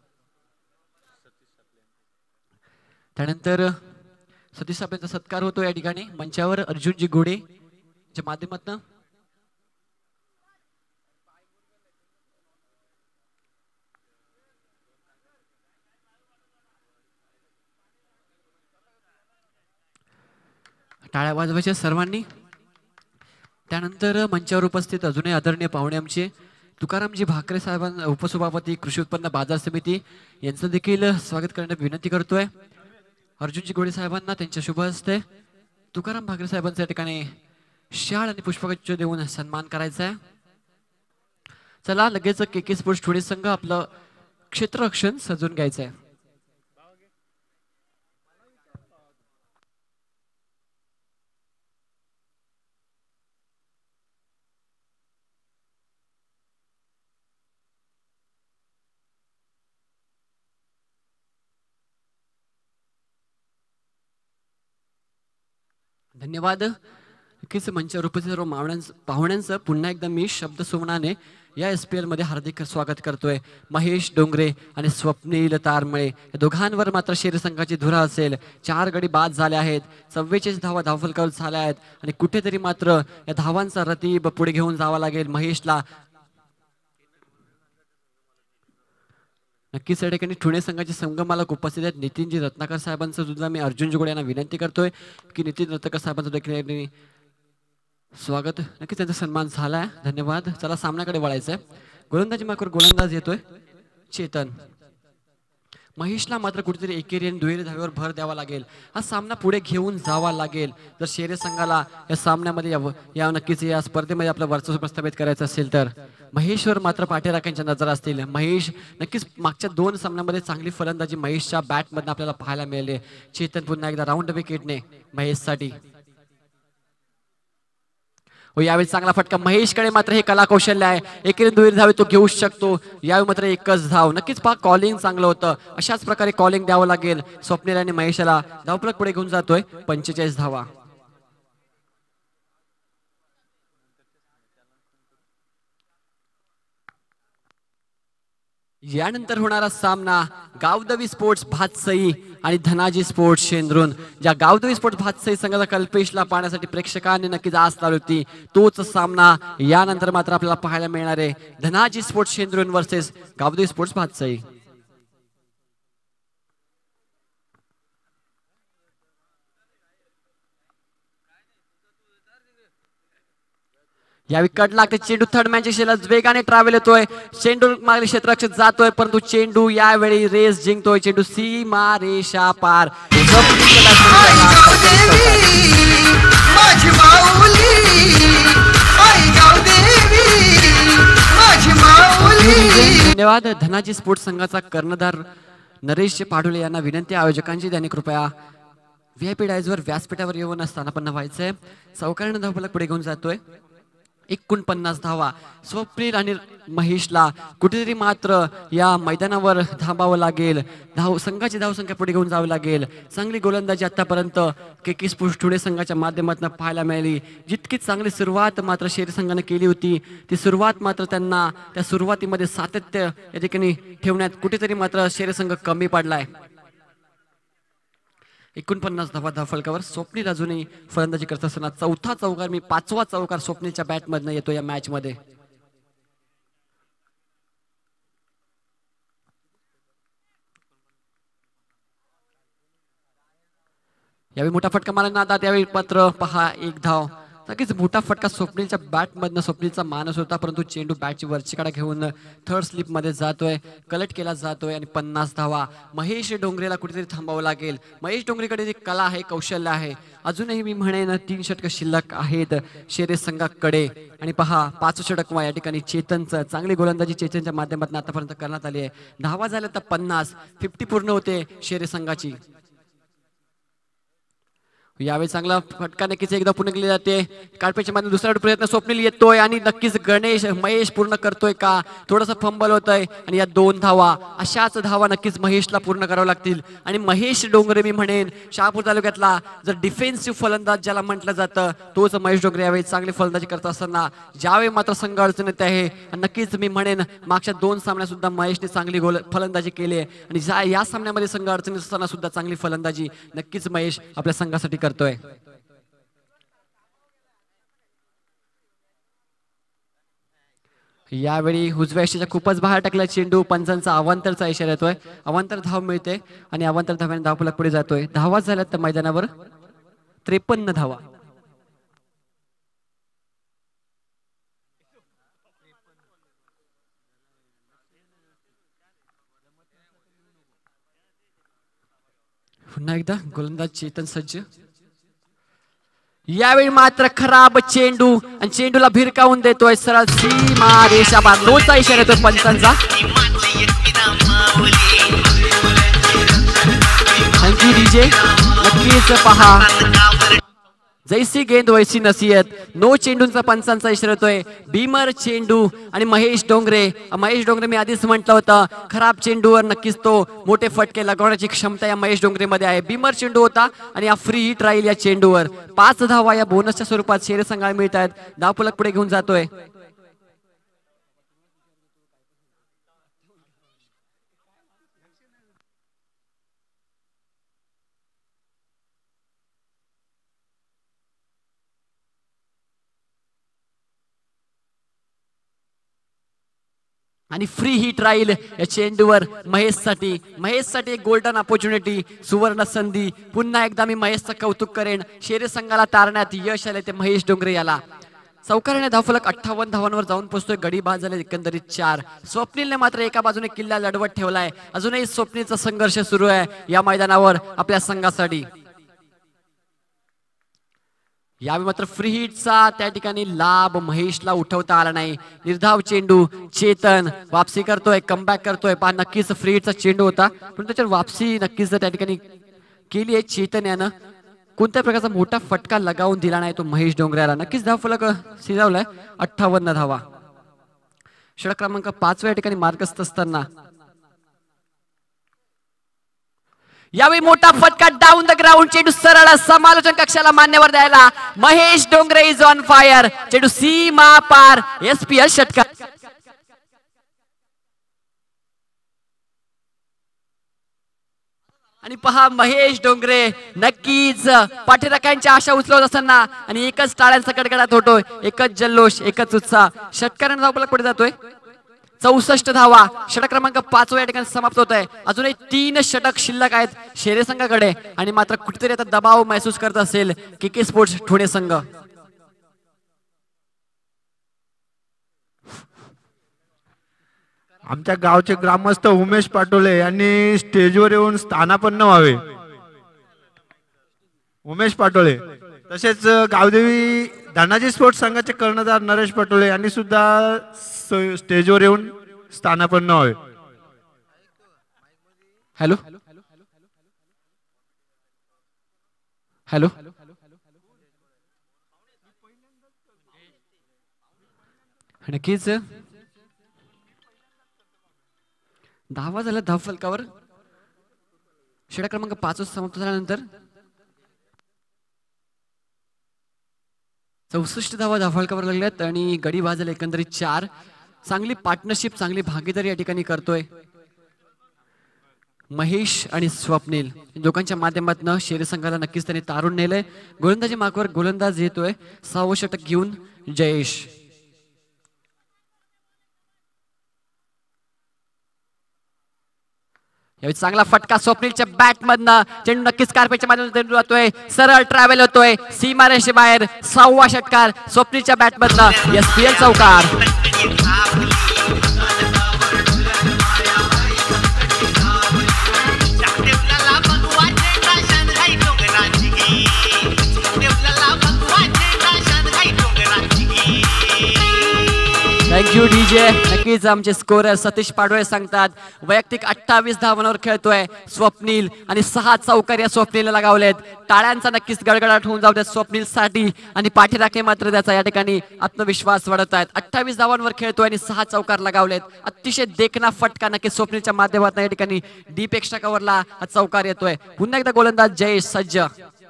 त्यानंतर सतीश साहेबांचा सत्कार होतो या ठिकाणी मंचावर अर्जुनजी घोडे च्या माध्यमातून. टाळ्या वाजवायच्या सर्वांनी. त्यानंतर मंचावर उपस्थित अजूनही आदरणीय पाहुणे आमचे तुकारामजी भाकरे साहेबांना उपसभापती कृषी उत्पन्न बाजार समिती यांचं देखील स्वागत करण्याची विनंती करतोय. अर्जुनजी गोळे साहेबांना त्यांच्या शुभ हस्ते तुकाराम भाकरे साहेबांच्या ठिकाणी शाळ आणि पुष्पगुच्छ देऊन सन्मान करायचा आहे. चला लगेच के के स्पोर्ट्स ठोणे संघ आपलं क्षेत्ररक्षण सजून घ्यायचं आहे. धन्यवाद. नक्कीच मंचावर उपस्थित सर्व मावण्यांचं पाहुण्यांचं पुन्हा एकदा मी शब्द सुमनाने या एस पी एल मध्ये हार्दिक स्वागत करतोय. महेश डोंगरे आणि स्वप्नील तारमळे या दोघांवर मात्र शेरे संघाची धुरा असेल. चार गडी बाद झाले आहेत. चव्वेचाळीस धावा धावफलकावर झाल्या आहेत आणि कुठेतरी मात्र या धावांचा रतीब पुढे घेऊन जावा लागेल महेशला. नक्कीच या ठिकाणी ठोणे संघाचे संगमालक उपस्थित आहेत नितीनजी रत्नाकर साहेबांचं सुद्धा मी अर्जुन जोगडे यांना विनंती करतोय की नितीन रत्नाकर साहेबांचं देखील स्वागत. नक्कीच त्यांचा सन्मान झालाय. धन्यवाद. चला सामन्याकडे वळायचंय. गोलंदाजी मार्कवर गोलंदाज येतोय चेतन. महेशला मात्र कुठेतरी एकेरी आणि दुहेरी धावेवर भर द्यावा लागेल. हा सामना पुढे घेऊन जावा लागेल जर शेरे संघाला या सामन्यामध्ये या नक्कीच या स्पर्धेमध्ये आपलं वर्चस्व प्रस्थापित करायचं असेल तर. महेशवर मात्र पाठीराख्यांच्या नजर असतील. महेश नक्कीच मागच्या दोन सामन्यामध्ये चांगली फलंदाजी महेशच्या बॅटमधून आपल्याला पाहायला मिळाली. चेतन पुन्हा एकदा राऊंड विकेटने महेशसाठी. यावेळी चांगला फटका महेशकडे मात्र हे कला कौशल्य आहे. एकेरी दुहेरी धावे तो घेऊ शकतो. यावेळी मात्र एकच धाव. नक्कीच पहा कॉलिंग चांगलं होतं. अशाच प्रकारे कॉलिंग द्यावं लागेल. स्वप्नील आणि महेशला धावफलक पुढे घेऊन जातोय पंचेचाळीस धावा. यानंतर होणारा सामना गावदवी स्पोर्ट्स भातसई आणि धनाजी स्पोर्ट्स शेंद्रून. ज्या गावदवी स्पोर्ट्स भातसई संघाचा कल्पेशला पाहण्यासाठी प्रेक्षकांनी नक्कीच आस लावली होती, तोच सामना यानंतर मात्र आपल्याला पाहायला मिळणार आहे. Dhanaji sports Shendrun versus Gavdevi sports Bhatsai. यावेळी कट लागते चेंडू थर्ड मॅनच्या दिशेला वेगाने ट्रॅव्हल येतोय. चेंडू मागली क्षेत्ररक्षक जातोय, परंतु चेंडू यावेळी रेस जिंकतोय. चेंडू सीमा रेषा पार. धन्यवाद. धनाजी स्पोर्ट्स संघाचा कर्णधार नरेश पाडुले यांना विनंती आयोजकांची त्यांनी कृपया व्ही आय पी डायजवर व्यासपीठावर येऊन स्थानापन्न व्हायचंय. सावकारानं धावफलक पुढे घेऊन जातोय. एकोणपन्नास धावा. स्वप्नील आणि महेशला कुठेतरी मात्र या मैदानावर थांबावं लागेल. धाव संघाची धावसंख्या पुढे घेऊन जावं लागेल. चांगली गोलंदाजी आतापर्यंत के के स्पोर्ट्स टुडे संघाच्या माध्यमातून पाहायला मिळाली. जितकी चांगली सुरुवात मात्र शेर संघाने केली होती, ती सुरुवात मात्र त्यांना त्या सुरुवातीमध्ये सातत्य या ठिकाणी ठेवण्यात कुठेतरी मात्र शेर संघ कमी पडलाय. एकोणपन्नास धावा धावफलकावर. स्वप्नील अजूनही फलंदाजी करत असताना चौथा चौकार मी पाचवा चौकार स्वप्नीलच्या बॅट मधनं येतो या मॅच मध्ये. यावेळी मोठा फटका मारला नादात. यावेळी मात्र पहा एक धाव. नक्कीच मोठा फटका स्वप्नीलच्या बॅट मधनं स्वप्नीलचा मानस होता, परंतु चेंडू बॅटची वरची कडा घेऊन थर्ड स्लिप मध्ये जातोय, कलेक्ट केला जातोय आणि पन्नास धावा. महेश डोंगरेला कुठेतरी थांबावं लागेल. महेश डोंगरेकडे जी कला आहे, कौशल्य आहे, अजूनही मी म्हणेन तीन षटक शिल्लक आहेत शेरे संघाकडे. आणि पहा पाच षटक या ठिकाणी चेतनचं चांगली गोलंदाजी चेतनच्या माध्यमातून आतापर्यंत करण्यात आली आहे. धावा झाल्या तर पन्नास, फिफ्टी पूर्ण होते शेरे संघाची. यावेळी चांगला फटका नक्कीच एकदा पूर्ण केली जाते. काळपेच्या मध्ये दुसरा प्रयत्न स्वप्नील येतोय आणि नक्कीच गणेश महेश पूर्ण करतोय का, थोडंसं फंबल होतंय आणि या दोन धावा, अशाच धावा नक्कीच महेशला पूर्ण करावं लागतील. आणि महेश डोंगरे मी म्हणेन शहापूर तालुक्यातला जर डिफेन्सिव्ह फलंदाज ज्याला म्हटलं जातं तोच महेश डोंगरे. यावेळी चांगली फलंदाजी करत असताना ज्यावेळी मात्र संघ अडचण येते आहे, नक्कीच मी म्हणेन मागच्या दोन सामन्यात सुद्धा महेशने चांगली गोल फलंदाजी केली आहे आणि या सामन्यामध्ये संघ अडचणीत असताना सुद्धा चांगली फलंदाजी नक्कीच महेश आपल्या संघासाठी करतोय. यावेळी उजव्या यष्टीच्या खूपच बाहेर टाकला चेंडू. पंचांचा अवांतरचा इशारा येतोय. अवांतर धाव मिळते आणि अवांतर धाव्याने धावफलक पुढे जातोय. धावा झाल्यात तर मैदानावर त्रेपन्न धावा. पुन्हा एकदा गोलंदाज चेतन सज्ज. यावेळी मात्र खराब चेंडू आणि चेंडूला भिरकावून देतोय सरळ सीमा रेषा पार. नोचा इशारा येतोय पंचांचा. Thank you DJ. नक्कीच पहा जैसी गेंद वैसी नसीहत. नो चेंडूंचा पंचांचा इशारा येतोय. भीमर चेंडू आणि महेश डोंगरे. महेश डोंगरे मी आधीच म्हटलं होतं खराब चेंडूवर नक्कीच तो मोठे फटके लगवण्याची क्षमता या महेश डोंगरे मध्ये आहे. भीमर चेंडू होता आणि हा फ्री हिट राहील या चेंडूवर. पाच धावा या बोनसच्या स्वरूपात शेर संघाला मिळत आहेत. धावफलक पुढे घेऊन जातोय. आणि फ्री हिट राहील या चेंडूवर महेशसाठी. महेशसाठी एक गोल्डन ऑपॉर्च्युनिटी, सुवर्ण संधी. पुन्हा एकदा मी महेशचं कौतुक करेन. शेर संघाला तारण्यात यश आले ते महेश डोंगरे याला. चौकाराने धावफलक अठ्ठावन्न धावांवर जाऊन पोहोचतोय. गडी बाद झाले एकंदरीत चार. स्वप्नीलने मात्र एका बाजूने किल्ला लढवत ठेवलाय. अजूनही स्वप्नीलचा संघर्ष सुरू आहे या मैदानावर आपल्या संघासाठी. यावेळी मात्र फ्री हिटचा त्या ठिकाणी लाभ महेशला उठवता आला नाही. निर्धाव चेंडू. चेतन वापसी करतोय, कमबॅक करतोय. पहा नक्कीच फ्री हिटचा चेंडू होता पण त्याच्यावर वापसी नक्कीच त्या ठिकाणी केली आहे चेतन यानं. कोणत्या प्रकारचा मोठा फटका लगावून दिला नाही तो महेश डोंगऱ्याला. नक्कीच धावफलक सिजावलाय. अठ्ठावन्न धावा. षटक क्रमांक पाचव्या ठिकाणी मार्गस्थ असताना यावेळी मोठा फटका डाऊन द ग्राउंड. चेंडू सरळ समालोचन कक्षाला मान्यवर द्यायला Mahesh Dongre is on fire. चेंडू सीमा पार. एस पी एल षटकार. आणि पहा महेश डोंगरे नक्कीच पाठीराख्यांच्या आशा उचलवत असताना आणि एकच टाळ्यांचा कडकडाट होतोय, एकच जल्लोष, एकच उत्साह. षटकारांना धावफलक पुढे जातोय. चौसष्ट धावा, षटक क्रमांक पाच या ठिकाणी समाप्त होत आहे. अजूनही तीन षटक शिल्लक आहेत शेरे संघाकडे आणि मात्र कुठेतरी आता दबाव महसूस करत असेल के के स्पोर्ट्स ठोणे संघ. आमच्या गावचे ग्रामस्थ उमेश पाटोले यांनी स्टेजवर येऊन स्थानापन्न व्हावे. उमेश पाटोले तसेच गावदेवी धनाजी स्पोर्ट्स संघाचे कर्णधार नरेश पाटोले यांनी सुद्धा स्टेजवर येऊन स्थानापन्न व्हावे. हॅलो हॅलो नक्कीच धावा झाल्या धाव फलकावर. षटक क्रमांक पाच समाप्त झाल्यानंतर चौसष्ट धावा धाव फलकावर लागल्यात आणि गडी भाजले एकंदरीत चार. चांगली पार्टनरशिप, चांगली भागीदारी या ठिकाणी करतोय महेश आणि स्वप्नील. दोघांच्या माध्यमातून शेरे संघाला नक्कीच त्यांनी तारून नेलंय. गोलंदाजी मार्कवर गोलंदाज येतोय सहावं षटक घेऊन जयेश. यावेळी चांगला फटका स्वप्नीलच्या बॅट मधनं, चेंडू नक्कीच कार्पेटच्या माध्यमातून जातोय, सरळ ट्रॅव्हल होतोय सीमारेषे बाहेर. सहावा षटकार स्वप्नीलच्या बॅट मधनं, एस पी एल चौकार. Thank you DJ. नक्कीच आमचे स्कोरर सतीश पाडोळे सांगतात वैयक्तिक अठ्ठावीस धावांवर खेळतोय स्वप्नील आणि सहा चौकार या स्वप्नीलला लगावलेत. टाळ्यांचा नक्कीच गडगडाट होऊन जाऊ द्या स्वप्नील साठी आणि पाठीराखे मात्र त्याचा या ठिकाणी आत्मविश्वास वाढत आहेत. अठ्ठावीस धावांवर खेळतोय आणि सहा चौकार लगावलेत. अतिशय देखना फटका नक्कीच स्वप्नीलच्या माध्यमातून या ठिकाणी डीप एक्स्ट्रा कव्हरला हा चौकार येतोय. पुन्हा एकदा गोलंदाज जयेश सज्ज.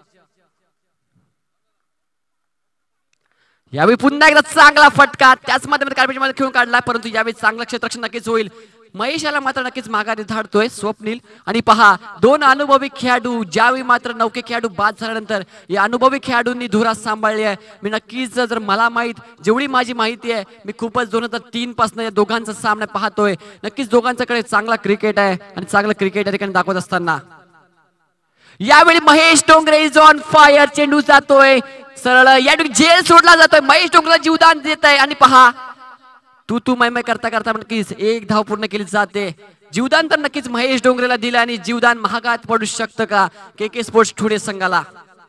यावेळी पुन्हा एकदा चांगला फटका त्याच माध्यमात कार्पेटमध्ये खेळून काढला, परंतु यावेळी चांगला क्षेत्ररक्षण नक्कीच होईल. महेशाला मात्र नक्कीच माघारी धाडतोय स्वप्नील. आणि पहा दोन अनुभवी खेळाडू ज्यावेळी मात्र नौके खेळाडू बाद झाल्यानंतर या अनुभवी खेळाडूंनी धुरा सांभाळली आहे. मी नक्कीच जर मला माहित जेवढी माझी माहिती आहे मी खूपच दोन हजार तीन पासून या दोघांचा सामना पाहतोय. नक्कीच दोघांच्याकडे चांगला क्रिकेट आहे आणि चांगलं क्रिकेट या ठिकाणी दाखवत असताना यावेळी Mahesh Dongre is on fire. चेंडू जातोय सरळ या ठिकाणी जेल सोडला जातोय. महेश डोंगरेला जीवदान देत आहे आणि पहा तू तू मै मै करता करता नक्कीच एक धाव पूर्ण केली जाते. जीवदान तर नक्कीच महेश डोंगरेला दिलं आणि जीवदान महागात पडू शकतं का के के स्पोर्ट्स ठुडे संघाला.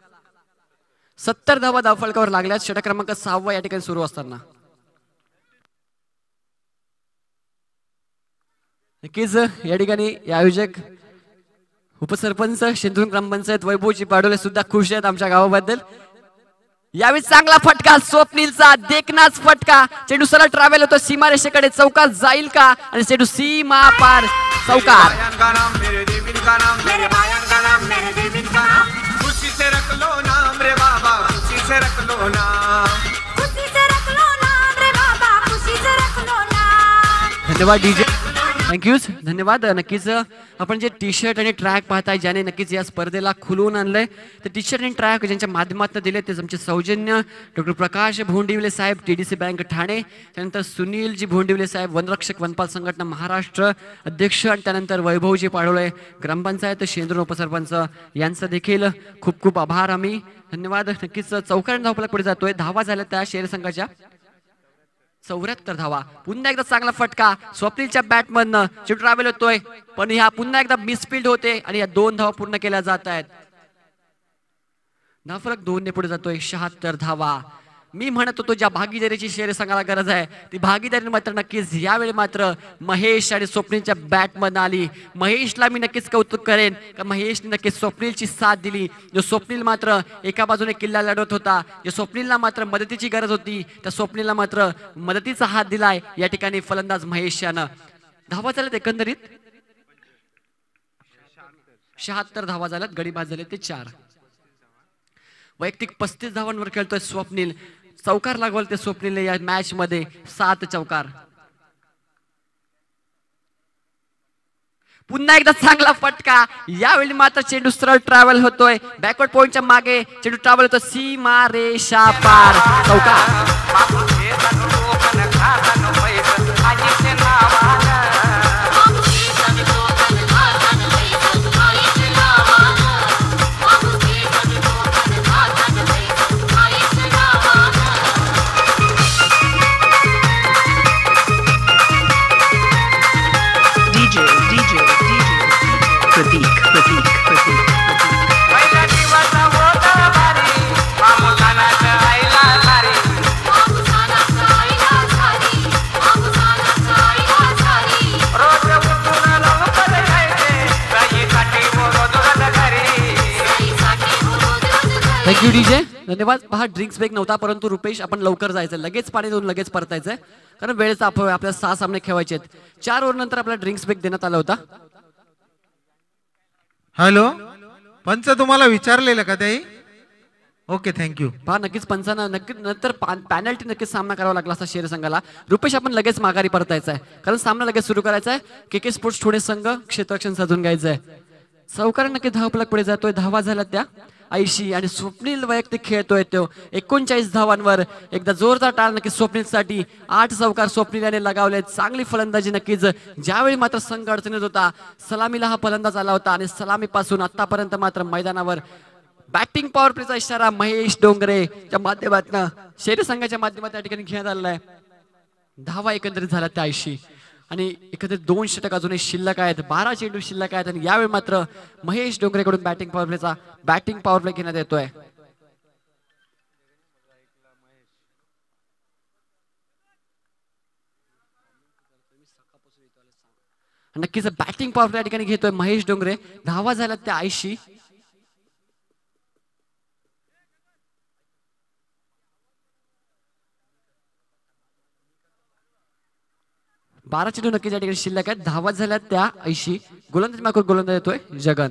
सत्तर धावा धावफलकावर लागल्यात षटक क्रमांक सहावा या ठिकाणी सुरू असताना. नक्कीच या ठिकाणी आयोजक उपसरपंच शेंद्रुन ग्रामपंचायत वैभवजी पाडोले सुद्धा खुश आहेत आमच्या गावाबद्दल. यावेळी चांगला फटका स्वप्नीलचा, देखनाच फटका. चेंडू सरळ ट्रॅव्हल होतो सीमारेषेकडे, चौकार जाईल का आणि चेंडू सीमा पार चौकार. धन्यवाद डीजे. थँक्यू धन्यवाद. नक्कीच आपण जे टी शर्ट आणि ट्रॅक पाहताय ज्याने नक्कीच या स्पर्धेला खुलवून आणलंय ते टी शर्ट आणि ट्रॅक ज्यांच्या माध्यमातून दिले ते आमचे सौजन्य डॉक्टर प्रकाश भोंडिवले साहेब T D C bank Thane, त्यानंतर सुनीलजी भोंडिवले साहेब वनरक्षक वनपाल संघटना महाराष्ट्र अध्यक्ष आणि त्यानंतर वैभवजी पाडोळे ग्रामपंचायत शेंद्रुन उपसरपंच यांचं देखील खूप खूप आभार आम्ही. धन्यवाद. नक्कीच चौकार धावफलक पुढे जातोय. धावा झाल्या त्या शेर संघाच्या चौऱ्याहत्तर धावा. पुन्हा एकदा चांगला फटका स्वप्नीलच्या बॅट मधनं, चेंडू ट्रॅव्हल होतोय पण ह्या पुन्हा एकदा मिसफिल्ड होते आणि या दोन धावा पूर्ण केल्या जात आहेत. धावफलक दोन ने पुढे जातोय. शहात्तर धावा. मी म्हणत होतो ज्या भागीदारीची शेर संघाला गरज आहे ती भागीदारी मात्र नक्कीच यावेळी मात्र महेश आणि स्वप्नीलच्या बॅट मधून आली. महेशला मी नक्कीच कौतुक करेन का महेशने नक्कीच स्वप्नीलची साथ दिली. जो स्वप्नील मात्र एका बाजूने किल्ला लढवत होता, जो स्वप्नीलला मात्र मदतीची गरज होती त्या स्वप्नीलला मात्र मदतीचा हात दिलाय या ठिकाणी फलंदाज महेश यानं. धावा झाल्यात एकंदरीत शहात्तर धावा झाल्यात. गडी बाद झाले ते चार. वैयक्तिक पस्तीस धावांवर खेळतोय स्वप्नील. चौकार लागवल ते स्वप्नीलने या मॅच मध्ये, सात चौकार. पुन्हा एकदा चांगला फटका. यावेळी मात्र चेंडू सरळ ट्रॅव्हल होतोय बॅकवर्ड पॉइंटच्या मागे. चेंडू ट्रॅव्हल होतो सीमा रेषा पार. चौकार. थँक्यू डीजे, धन्यवाद. पहा ड्रिंक्स ब्रेक नव्हता परंतु रुपेश आपण लवकर जायचं, लगेच पाणी देऊन लगेच परतायचंय कारण वेळेचा अभाव आहे. आपल्याला सहा सामने खेळवायचे आहेत. चार ओव्हर नंतर आपल्याला ड्रिंक्स ब्रेक देण्यात आला होता. हॅलो पंच, तुम्हाला विचारलेलं का ताई? Okay thank you. पहा नक्कीच पंचांना नक्की नंतर पॅनल्टी नक्कीच सामना करावा लागला असता शेर संघाला. रुपेश आपण लगेच माघारी परतायचा आहे कारण सामना लगेच सुरू करायचा आहे. के के स्पोर्ट्स ठोणे संघ क्षेत्ररक्षण साधून घ्यायचं आहे. सावकार नक्की धावफलक पुढे जातोय. धावा झाला त्या ऐंशी आणि स्वप्नील वैयक्तिक खेळतोय तो एकोणचाळीस धावांवर. एकदा जोरदार टाळ नक्की स्वप्नीलसाठी. आठ चौकार स्वप्नील याने लगावले. चांगली फलंदाजी नक्कीच. ज्यावेळी मात्र संघ अडचणीत होता सलामीला हा फलंदाज आला होता आणि सलामीपासून आतापर्यंत मात्र मैदानावर बॅटिंग पॉवर प्लेचा इशारा महेश डोंगरेच्या माध्यमातून शेर संघाच्या माध्यमातून या ठिकाणी घेण्यात आलेला आहे. धावा एकंदरीत झाला त्या ऐंशी आणि एकंदरीत दोन षटक अजूनही शिल्लक आहेत. बारा चेंडू शिल्लक आहेत आणि यावेळी मात्र महेश डोंगरेकडून बॅटिंग पॉवर प्लेचा बॅटिंग पॉवर प्ले घेण्यात येतोय. नक्कीच बॅटिंग पॉवर प्ले या ठिकाणी घेतोय महेश डोंगरे. धावा झाल्या त्या ऐंशी. बारा चेंडू नक्कीच या ठिकाणी शिल्लक आहेत. धावा झाल्या त्या ऐंशी. गोलंदाज मागून गोलंदाज येतोय जगन.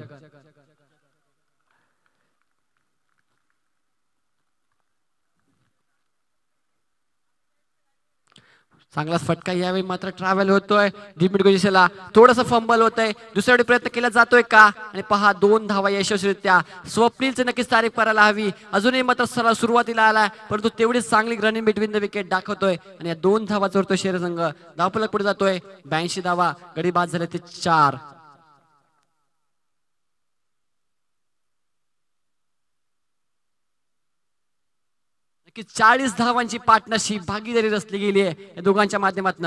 चांगलाच फटका. यावेळी मात्र ट्रॅव्हल होतोय डिमिट गोजिसेला. थोडंसं फंबल होतंय. दुसऱ्याकडे प्रयत्न केला जातोय का आणि पहा दोन धावा यशस्वीरित्या. स्वप्नीलचे नक्कीच तारीफ करायला हवी. अजूनही मात्र सरळ सुरुवातीला आलाय परंतु तेवढीच चांगली रनिंग बिटवीन द विकेट दाखवतोय आणि या दोन धावा चोरतोय शेर संघ. धावफलक पुढे जातोय ब्याऐंशी धावा. गडी बाद झाले ते चार. चाळीस धावांची पार्टनरशिप भागीदारी रचली गेली आहे या दोघांच्या माध्यमातून.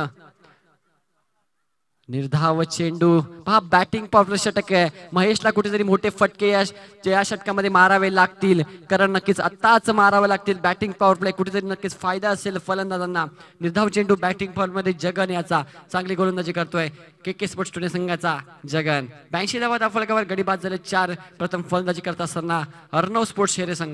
निर्धाव चेंडू. पहा बॅटिंग पॉवर षटक आहे. महेशला कुठेतरी मोठे फटके या या षटकामध्ये मारावे लागतील कारण नक्कीच आत्ताच मारावे लागतील. बॅटिंग पॉवर प्ले कुठेतरी नक्कीच फायदा असेल फलंदाजांना. निर्धाव चेंडू बॅटिंग पॉवर मध्ये जगन याचा चांगली गोलंदाजी करतोय के के स्पोर्ट्स टुडे संघाचा जगन. ब्याऐंशी धावा धावफलकावर गडी बाद झाले चार. प्रथम फलंदाजी करत असताना अर्णव स्पोर्ट्स शेरे संघ.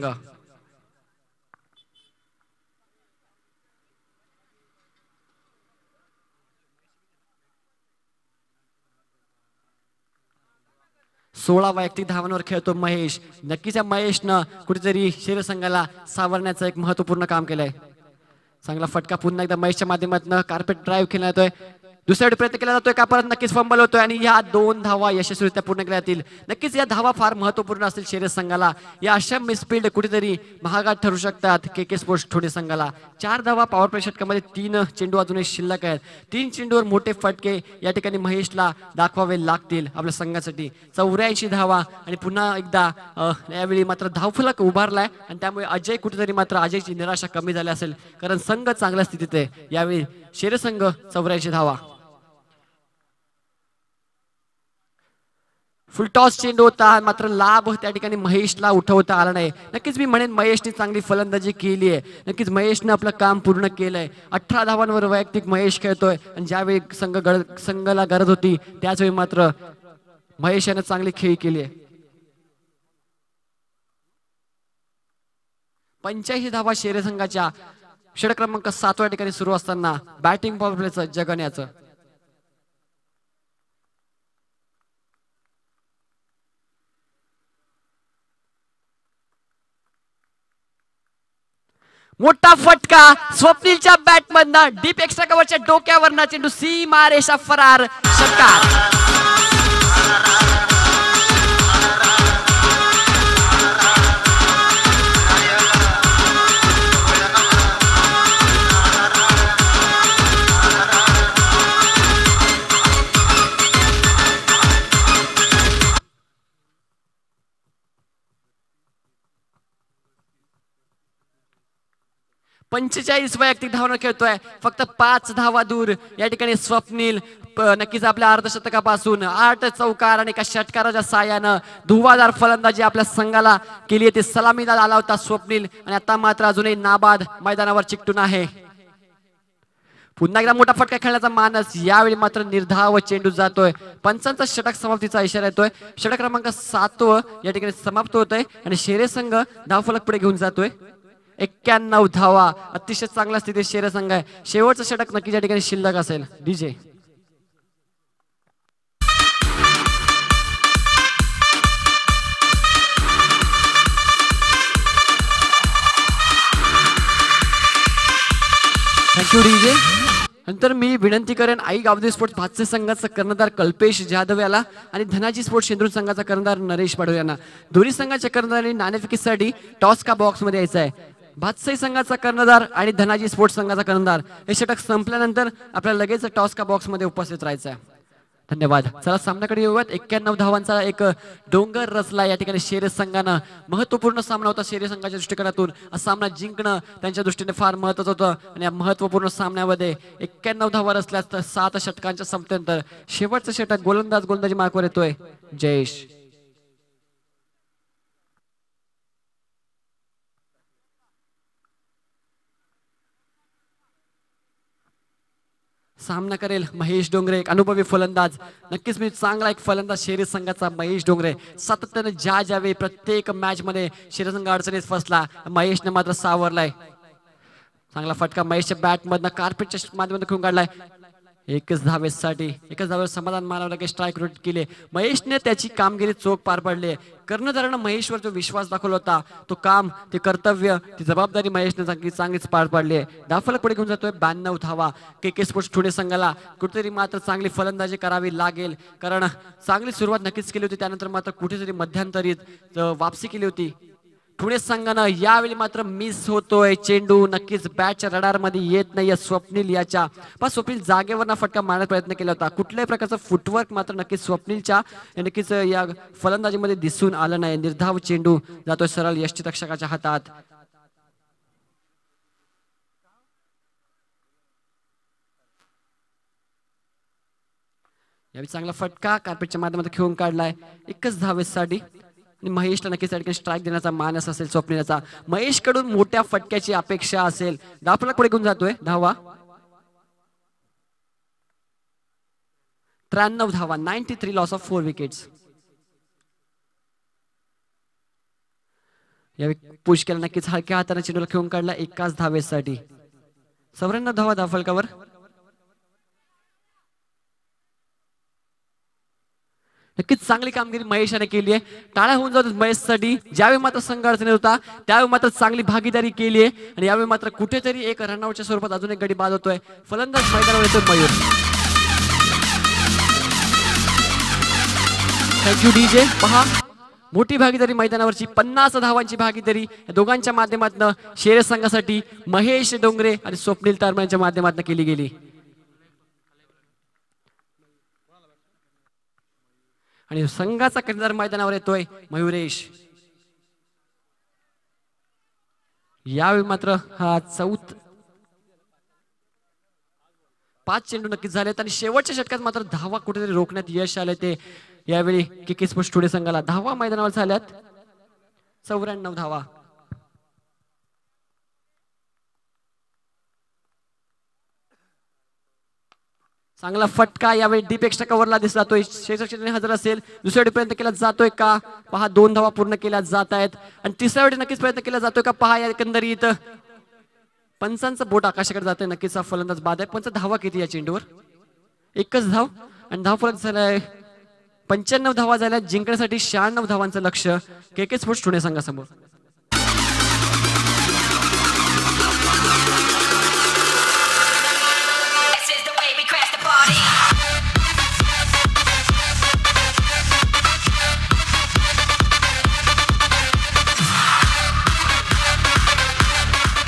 सोळा वैयक्तिक धावांवर खेळतो महेश. नक्कीच या महेशनं कुठेतरी शेर संघाला सावरण्याचं एक महत्वपूर्ण काम केलंय. चांगला फटका पुन्हा एकदा महेशच्या माध्यमातून कार्पेट ड्राईव्ह केला जातोय. दुसऱ्याकडे प्रयत्न केला जातोय का परत नक्कीच फंबल होतोय आणि या दोन धावा यशस्वीरित्या पूर्ण केल्या जातील. नक्कीच या धावा फार महत्वपूर्ण असतील शेर संघाला. या अशा मिसफिल्ड कुठेतरी महागात ठरू शकतात के के स्पोर्ट्स ठोडे संघाला. चार धावा पॉवर प्ले षटकामध्ये. तीन चेंडू अजूनही शिल्लक आहेत. तीन चेंडूवर मोठे फटके या ठिकाणी महेशला दाखवावे लागतील आपल्या संघासाठी. चौऱ्याऐंशी धावा आणि पुन्हा एकदा यावेळी मात्र धावफलक उभारलाय आणि त्यामुळे अजय कुठेतरी मात्र अजयची निराशा कमी झाली असेल कारण संघ चांगल्या स्थितीत आहे. यावेळी शेर संघ चौऱ्याऐंशी धावा. फुलटॉस चेंडू होता मात्र लाभ त्या ठिकाणी महेशला उठवता आला नाही. नक्कीच मी म्हणेन महेशने चांगली फलंदाजी केली आहे. नक्कीच महेशने आपलं काम पूर्ण केलंय. अठरा धावांवर वैयक्तिक महेश खेळतोय आणि ज्यावेळी संघ गरज संघाला गरज होती त्याच वेळी मात्र महेश याने चांगली खेळी केली आहे. पंच्याऐंशी धावा शेरे संघाच्या. षटक क्रमांक सातव्या ठिकाणी सुरू असताना बॅटिंग पॉवर प्लेचं जगन याचं. मोठा फटका स्वप्नीलच्या बॅट मधनं डीप एक्स्ट्रा कव्हरच्या डोक्यावर चेंडू सीमा रेषा फरार. षटकार. पंचेचाळीस वैयक्तिक धावणं खेळतोय, फक्त पाच धावा दूर. या ठिकाणी स्वप्नील नक्कीच आपल्या अर्धशतकापासून आठ चौकार आणि एका षटकाराच्या साहाय्यानं धुवाधार फलंदाजी आपल्या संघाला केली. ते सलामीला आला होता स्वप्नील आणि आता मात्र अजूनही नाबाद मैदानावर चिकटून आहे. पुन्हा एकदा मोठा फटका खेळण्याचा मानस. यावेळी मात्र निर्धाव चेंडू जातोय. पंचांचा षटक समाप्तीचा इशारा येतोय. षटक क्रमांक सातवं या ठिकाणी समाप्त होत आहे आणि शेरे संघ धावफलक पुढे घेऊन जातोय. एक्क्याण्णव धावा, अतिशय चांगल्या स्थितीत शेरे संघ आहे. शेवटचं षटक नक्की या ठिकाणी शिल्लक असेल. DJ thank you DJ. नंतर मी विनंती करेन आई गावदे स्पोर्ट्स भातसे संघाचा कर्णधार कल्पेश जाधव याला आणि धनाजी स्पोर्ट्स शेंद्रून संघाचा कर्णधार नरेश पाडव यांना दोन्ही संघाच्या कर्णधारांनी नाणेफेकीसाठी टॉस का बॉक्स मध्ये यायचं आहे. भातसे संघाचा कर्णधार आणि धनाजी स्पोर्ट्स संघाचा कर्णधार हे षटक संपल्यानंतर आपल्याला लगेच टॉस का बॉक्स मध्ये उपस्थित राहायचं आहे. धन्यवाद. चला सामन्याकडे येऊयात. एक्क्याण्णव धावांचा एक डोंगर रचला या ठिकाणी शेरे संघानं. महत्वपूर्ण सामना होता शेरे संघाच्या दृष्टिकोनातून. हा सामना जिंकणं त्यांच्या दृष्टीने फार महत्वाचं होतं आणि या महत्वपूर्ण सामन्यामध्ये एक्क्याण्णव धावा रचल्यास तर सात षटकांच्या संपत्यानंतर शेवटचं षटक गोलंदाज गोलंदाजी मार्कवर येतोय जयेश. सामना करेल महेश डोंगरे, एक अनुभवी फलंदाज. नक्कीच मी चांगला एक फलंदाज शेरे संघाचा महेश डोंगरे. सातत्याने ज्या ज्यावेळी प्रत्येक मॅच मध्ये शेरे संघ अडचणीत फसला, महेशने मात्र सावरलाय. चांगला फटका महेशच्या बॅट मधनं कार्पेटच्या माध्यमातून खेळून काढलाय. एकच धावेसाठी एकच धावेवर समाधान मानावं लागेल. स्ट्राईक रेट केले महेशने. त्याची कामगिरी चोख पार पडली. कर्णधारानं महेशवर जो विश्वास दाखवला होता, तो काम, ते कर्तव्य, ती जबाबदारी महेशने चांगली चांगलीच पार पाडली. धावफलक पुढे घेऊन जातोय ब्याण्णव धावा. के के स्पोर्ट्स ठुणे संघाला कुठेतरी मात्र चांगली फलंदाजी करावी लागेल, कारण चांगली सुरुवात नक्कीच केली होती. त्यानंतर मात्र कुठेतरी मध्यंतरीत वापसी केली होती. ठुणे संघानं यावेळी मात्र मिस होतोय चेंडू. नक्कीच बॅटच्या रडार मध्ये येत नाहीये स्वप्नील याच्या. पण स्वप्नील जागेवर फटका मारण्याचा प्रयत्न केला होता. कुठल्याही प्रकारचं फुटवर्क मात्र नक्कीच स्वप्नीलच्या नक्कीच या फलंदाजीमध्ये दिसून आलं नाही. निर्धाव चेंडू जातोय सरळ यष्टीरक्षकाच्या हातात. यावेळी चांगला फटका कार्पेटच्या माध्यमातून खेळून काढलाय एकच धावेसाठी. आणि महेशला नक्कीच त्या ठिकाणी स्ट्राईक देण्याचा मानस असेल स्वप्नीलचा. महेश कडून मोठ्या फटक्याची अपेक्षा असेल. धावफलक पुढे घेऊन जातोय धावा. त्र्याण्णव धावा, ninety three loss of four wickets. यावेळी पुश केला नक्कीच हलक्या हाताने चेंडूला खेळून काढला एकाच धावेसाठी. चौऱ्याण्णव धावा धावफलकावर. नक्कीच चांगली कामगिरी महेशाने केली आहे. टाळ्या होऊन जातात महेशसाठी. ज्यावेळी मात्र संघ अडचणीत होता त्यावेळी मात्र चांगली भागीदारी केली आहे आणि यावेळी मात्र कुठेतरी एक रनआउटच्या स्वरूपात अजून एक गडी बाद होतोय. फलंदाज मैदानावर येतोय मयूर. Thank you DJ. पहा मोठी भागीदारी मैदानावरची पन्नास धावांची भागीदारी या दोघांच्या माध्यमातून शेरे संघासाठी महेश डोंगरे आणि स्वप्नील तारम यांच्या माध्यमातून केली गेली. आणि संघाचा कर्णधार मैदानावर येतोय मयुरेश. यावेळी मात्र हा चौथ पाच चेंडू नक्कीच झालेत आणि शेवटच्या षटकात मात्र धावा कुठेतरी रोखण्यात यश आले. ते यावेळी के के स्पोर्ट्स टुडे संघाला धावा मैदानावर झाल्यात चौऱ्याण्णव धावा. चांगला फटका यावेळी डीप एक्स्ट्रा कव्हरला दिसला जातोय. शेजारच्या हजर असेल. दुसऱ्या वेळी केला जातोय का पहा. दोन धावा पूर्ण केल्या जात आहेत आणि तिसऱ्या वेळी नक्कीच प्रयत्न केला जातोय का पहा. या एकंदरीत पंचांचं बोट आकाशाकडे जातोय. नक्कीच हा फलंदाज बाद आहे. पंच धावा किती या चेंडूवर? एकच धाव आणि धाव फलक झालाय पंच्याण्णव धावा झाल्या. जिंकण्यासाठी शहाण्णव धावांचं लक्ष के के स्पोर्ट्स पुणे संघासमोर.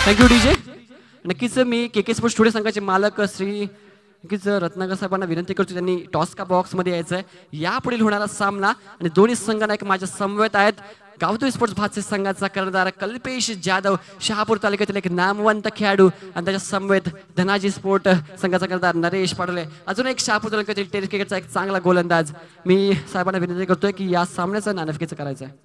Thank you DJ. नक्कीच मी के के स्पोर्ट्स स्टुडिओ संघाचे मालक श्री नक्कीच रत्नाकर साहेबांना विनंती करतो त्यांनी टॉस का बॉक्समध्ये यायचं आहे. यापुढील होणारा सामना आणि दोन्ही संघनायक माझ्या समवेत आहेत. गावतो स्पोर्ट्स भातसे संघाचा कर्णधार कल्पेश जाधव, शहापूर तालुक्यातील एक नामवंत खेळाडू, आणि त्याच्या समवेत धनाजी स्पोर्ट संघाचा कर्णधार नरेश पाडोले, अजून एक शहापूर तालुक्यातील टेनिस क्रिकेटचा एक चांगला गोलंदाज. मी साहेबांना विनंती करतोय की या सामन्याचं नाणेफेकीचं करायचं आहे.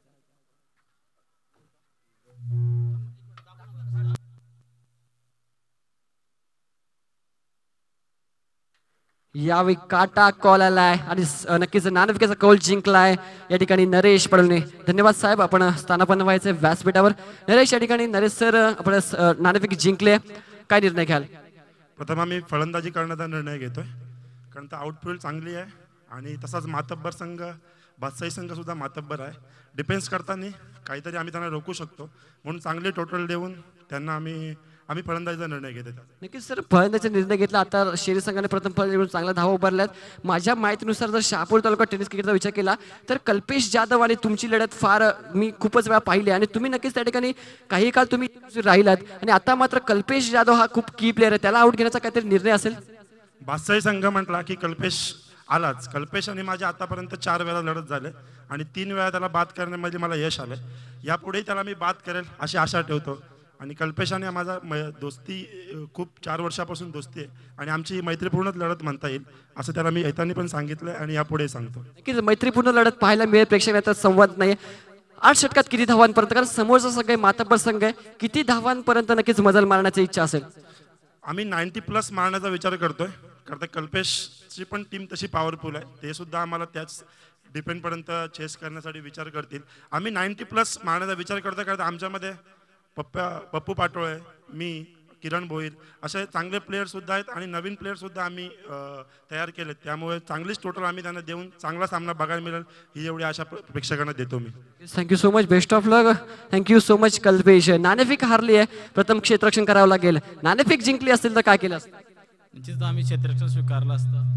यावेळी काटा कॉल आलाय आणि नक्कीच नाणेफेकीचा कौल जिंकलाय या ठिकाणी नरेश पडवणे. धन्यवाद साहेब, आपण स्थानापन्न व्हायचे व्यासपीठावर. नरेश, या ठिकाणी नरेश सर आपण नाणेफेकी जिंकले, काय निर्णय घ्याल? प्रथम आम्ही फलंदाजी करण्याचा निर्णय घेतोय, कारण तर आउटफील्ड चांगली आहे आणि तसाच मातब्बर संघ बादशाही संघ सुद्धा मातब्बर आहे. डिफेन्स करताना काहीतरी आम्ही त्यांना रोखू शकतो, म्हणून चांगले टोटल देऊन त्यांना आम्ही आम्ही फलंदाजीचा निर्णय घेतो. नक्कीच सर, फलंदाजीचा निर्णय घेतला. आता शेरी संघाने प्रथम फलंदाजी चांगला धावा उभारल्यात. माझ्या माहितीनुसार जर शहापूर तालुका टेनिस क्रिकेटचा विचार केला तर कल्पेश जाधव आणि तुमची लढत फार मी खूपच वेळा पाहिली आणि तुम्ही नक्कीच त्या ठिकाणी काही काळ तुम्ही राहिलात आणि आता मात्र कल्पेश जाधव हा खूप की प्लेअर आहे, त्याला आउट घेण्याचा काहीतरी निर्णय असेल? बादशाही संघ म्हटला की कल्पेश आलाच. कल्पेश आणि माझ्या आतापर्यंत चार वेळा लढत झाले आणि तीन वेळा त्याला बाद करण्यामध्ये मला यश आलं. यापुढे त्याला मी बाद करेल अशी आशा ठेवतो. आणि कल्पेशाने माझा दोस्ती खूप चार वर्षापासून दोस्ती आहे आणि आमची मैत्रीपूर्णच लढत म्हणता येईल असं त्याला मी येताना पण सांगितलं आणि यापुढे सांगतो. नक्कीच मैत्रीपूर्ण लढत पाहायला मिळेल. प्रेक्षकांचा संवाद नाही. आठ षटकात किती धावांपर्यंत, कारण समोरचा संघ आहे मातब्बर संघ आहे, किती धावांपर्यंत नक्कीच मजल मारण्याची इच्छा असेल? आम्ही नाईन्टी प्लस मारण्याचा विचार करतोय, कारण कल्पेशची पण टीम तशी पॉवरफुल आहे, ते सुद्धा आम्हाला त्याच डिफेंडपर्यंत चेस करण्यासाठी विचार करतील. आम्ही नाईन्टी प्लस मारण्याचा विचार करतोय, कारण आमच्यामध्ये पप्पा पप्पू पाटोळे, मी, किरण भोईर असे चांगले प्लेयर सुद्धा आहेत आणि नवीन प्लेयर सुद्धा आम्ही तयार केलेत. त्यामुळे चांगलीच टोटल आम्ही त्यांना देऊन चांगला सामना बघायला मिळेल ही एवढी आशा प्रेक्षकांना देतो मी. Thank you so much, best of luck. Thank you so much Kalpesh. नाणेफेक हारली आहे, प्रथम क्षेत्ररक्षण करावं लागेल. नाणेफेक जिंकली असेल तर काय केलं असतं? निश्चित आम्ही क्षेत्ररक्षण स्वीकारलं असतं.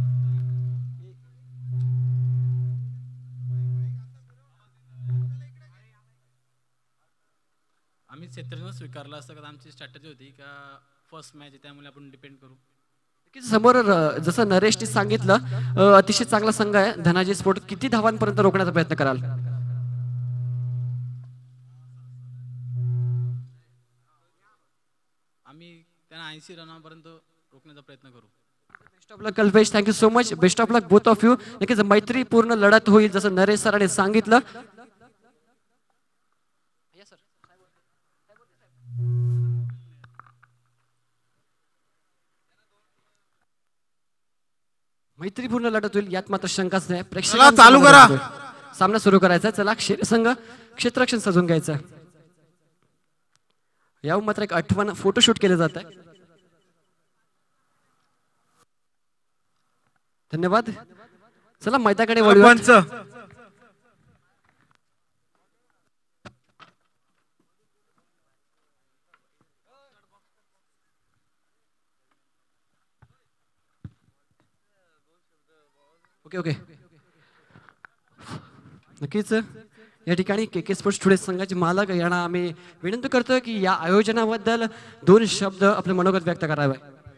आम्ही क्षेत्ररक्षण स्वीकारलं असतं, कारण आमची स्ट्रॅटेजी होती का फर्स्ट मॅच आहे त्यामुळे आपण डिपेंड करू. समोर जसं नरेशने सांगितलं अतिशय चांगला संघ आहे धनाजी स्पोर्ट. किती धावांपर्यंत रोखण्याचा प्रयत्न कराल? आम्ही त्यांना ऐंशी रनापर्यंत रोखण्याचा प्रयत्न करू. Best of luck Kalpesh, thank you so much. Best of luck both of you. नक्कीच मैत्रीपूर्ण लढत होईल जसं नरेश सरांनी सांगितलं. मैत्रीपूर्ण लढत होईल यात मात्र शंकाच नाही. प्रेक्षक चालू करा, सामना सुरू करायचा. चला संघ क्षेत्ररक्षण सजून घ्यायचं. यावर मात्र एक आठवण फोटोशूट केलं जात आहे. धन्यवाद. चला मैदानाकडे वळूया. ओके ओके नक्कीच या ठिकाणी के के स्पोर्ट्स स्टुडिओ संघाचे मालक यांना आम्ही विनंती करतोय की या आयोजनाबद्दल दोन शब्द आपले मनोगत व्यक्त करावे.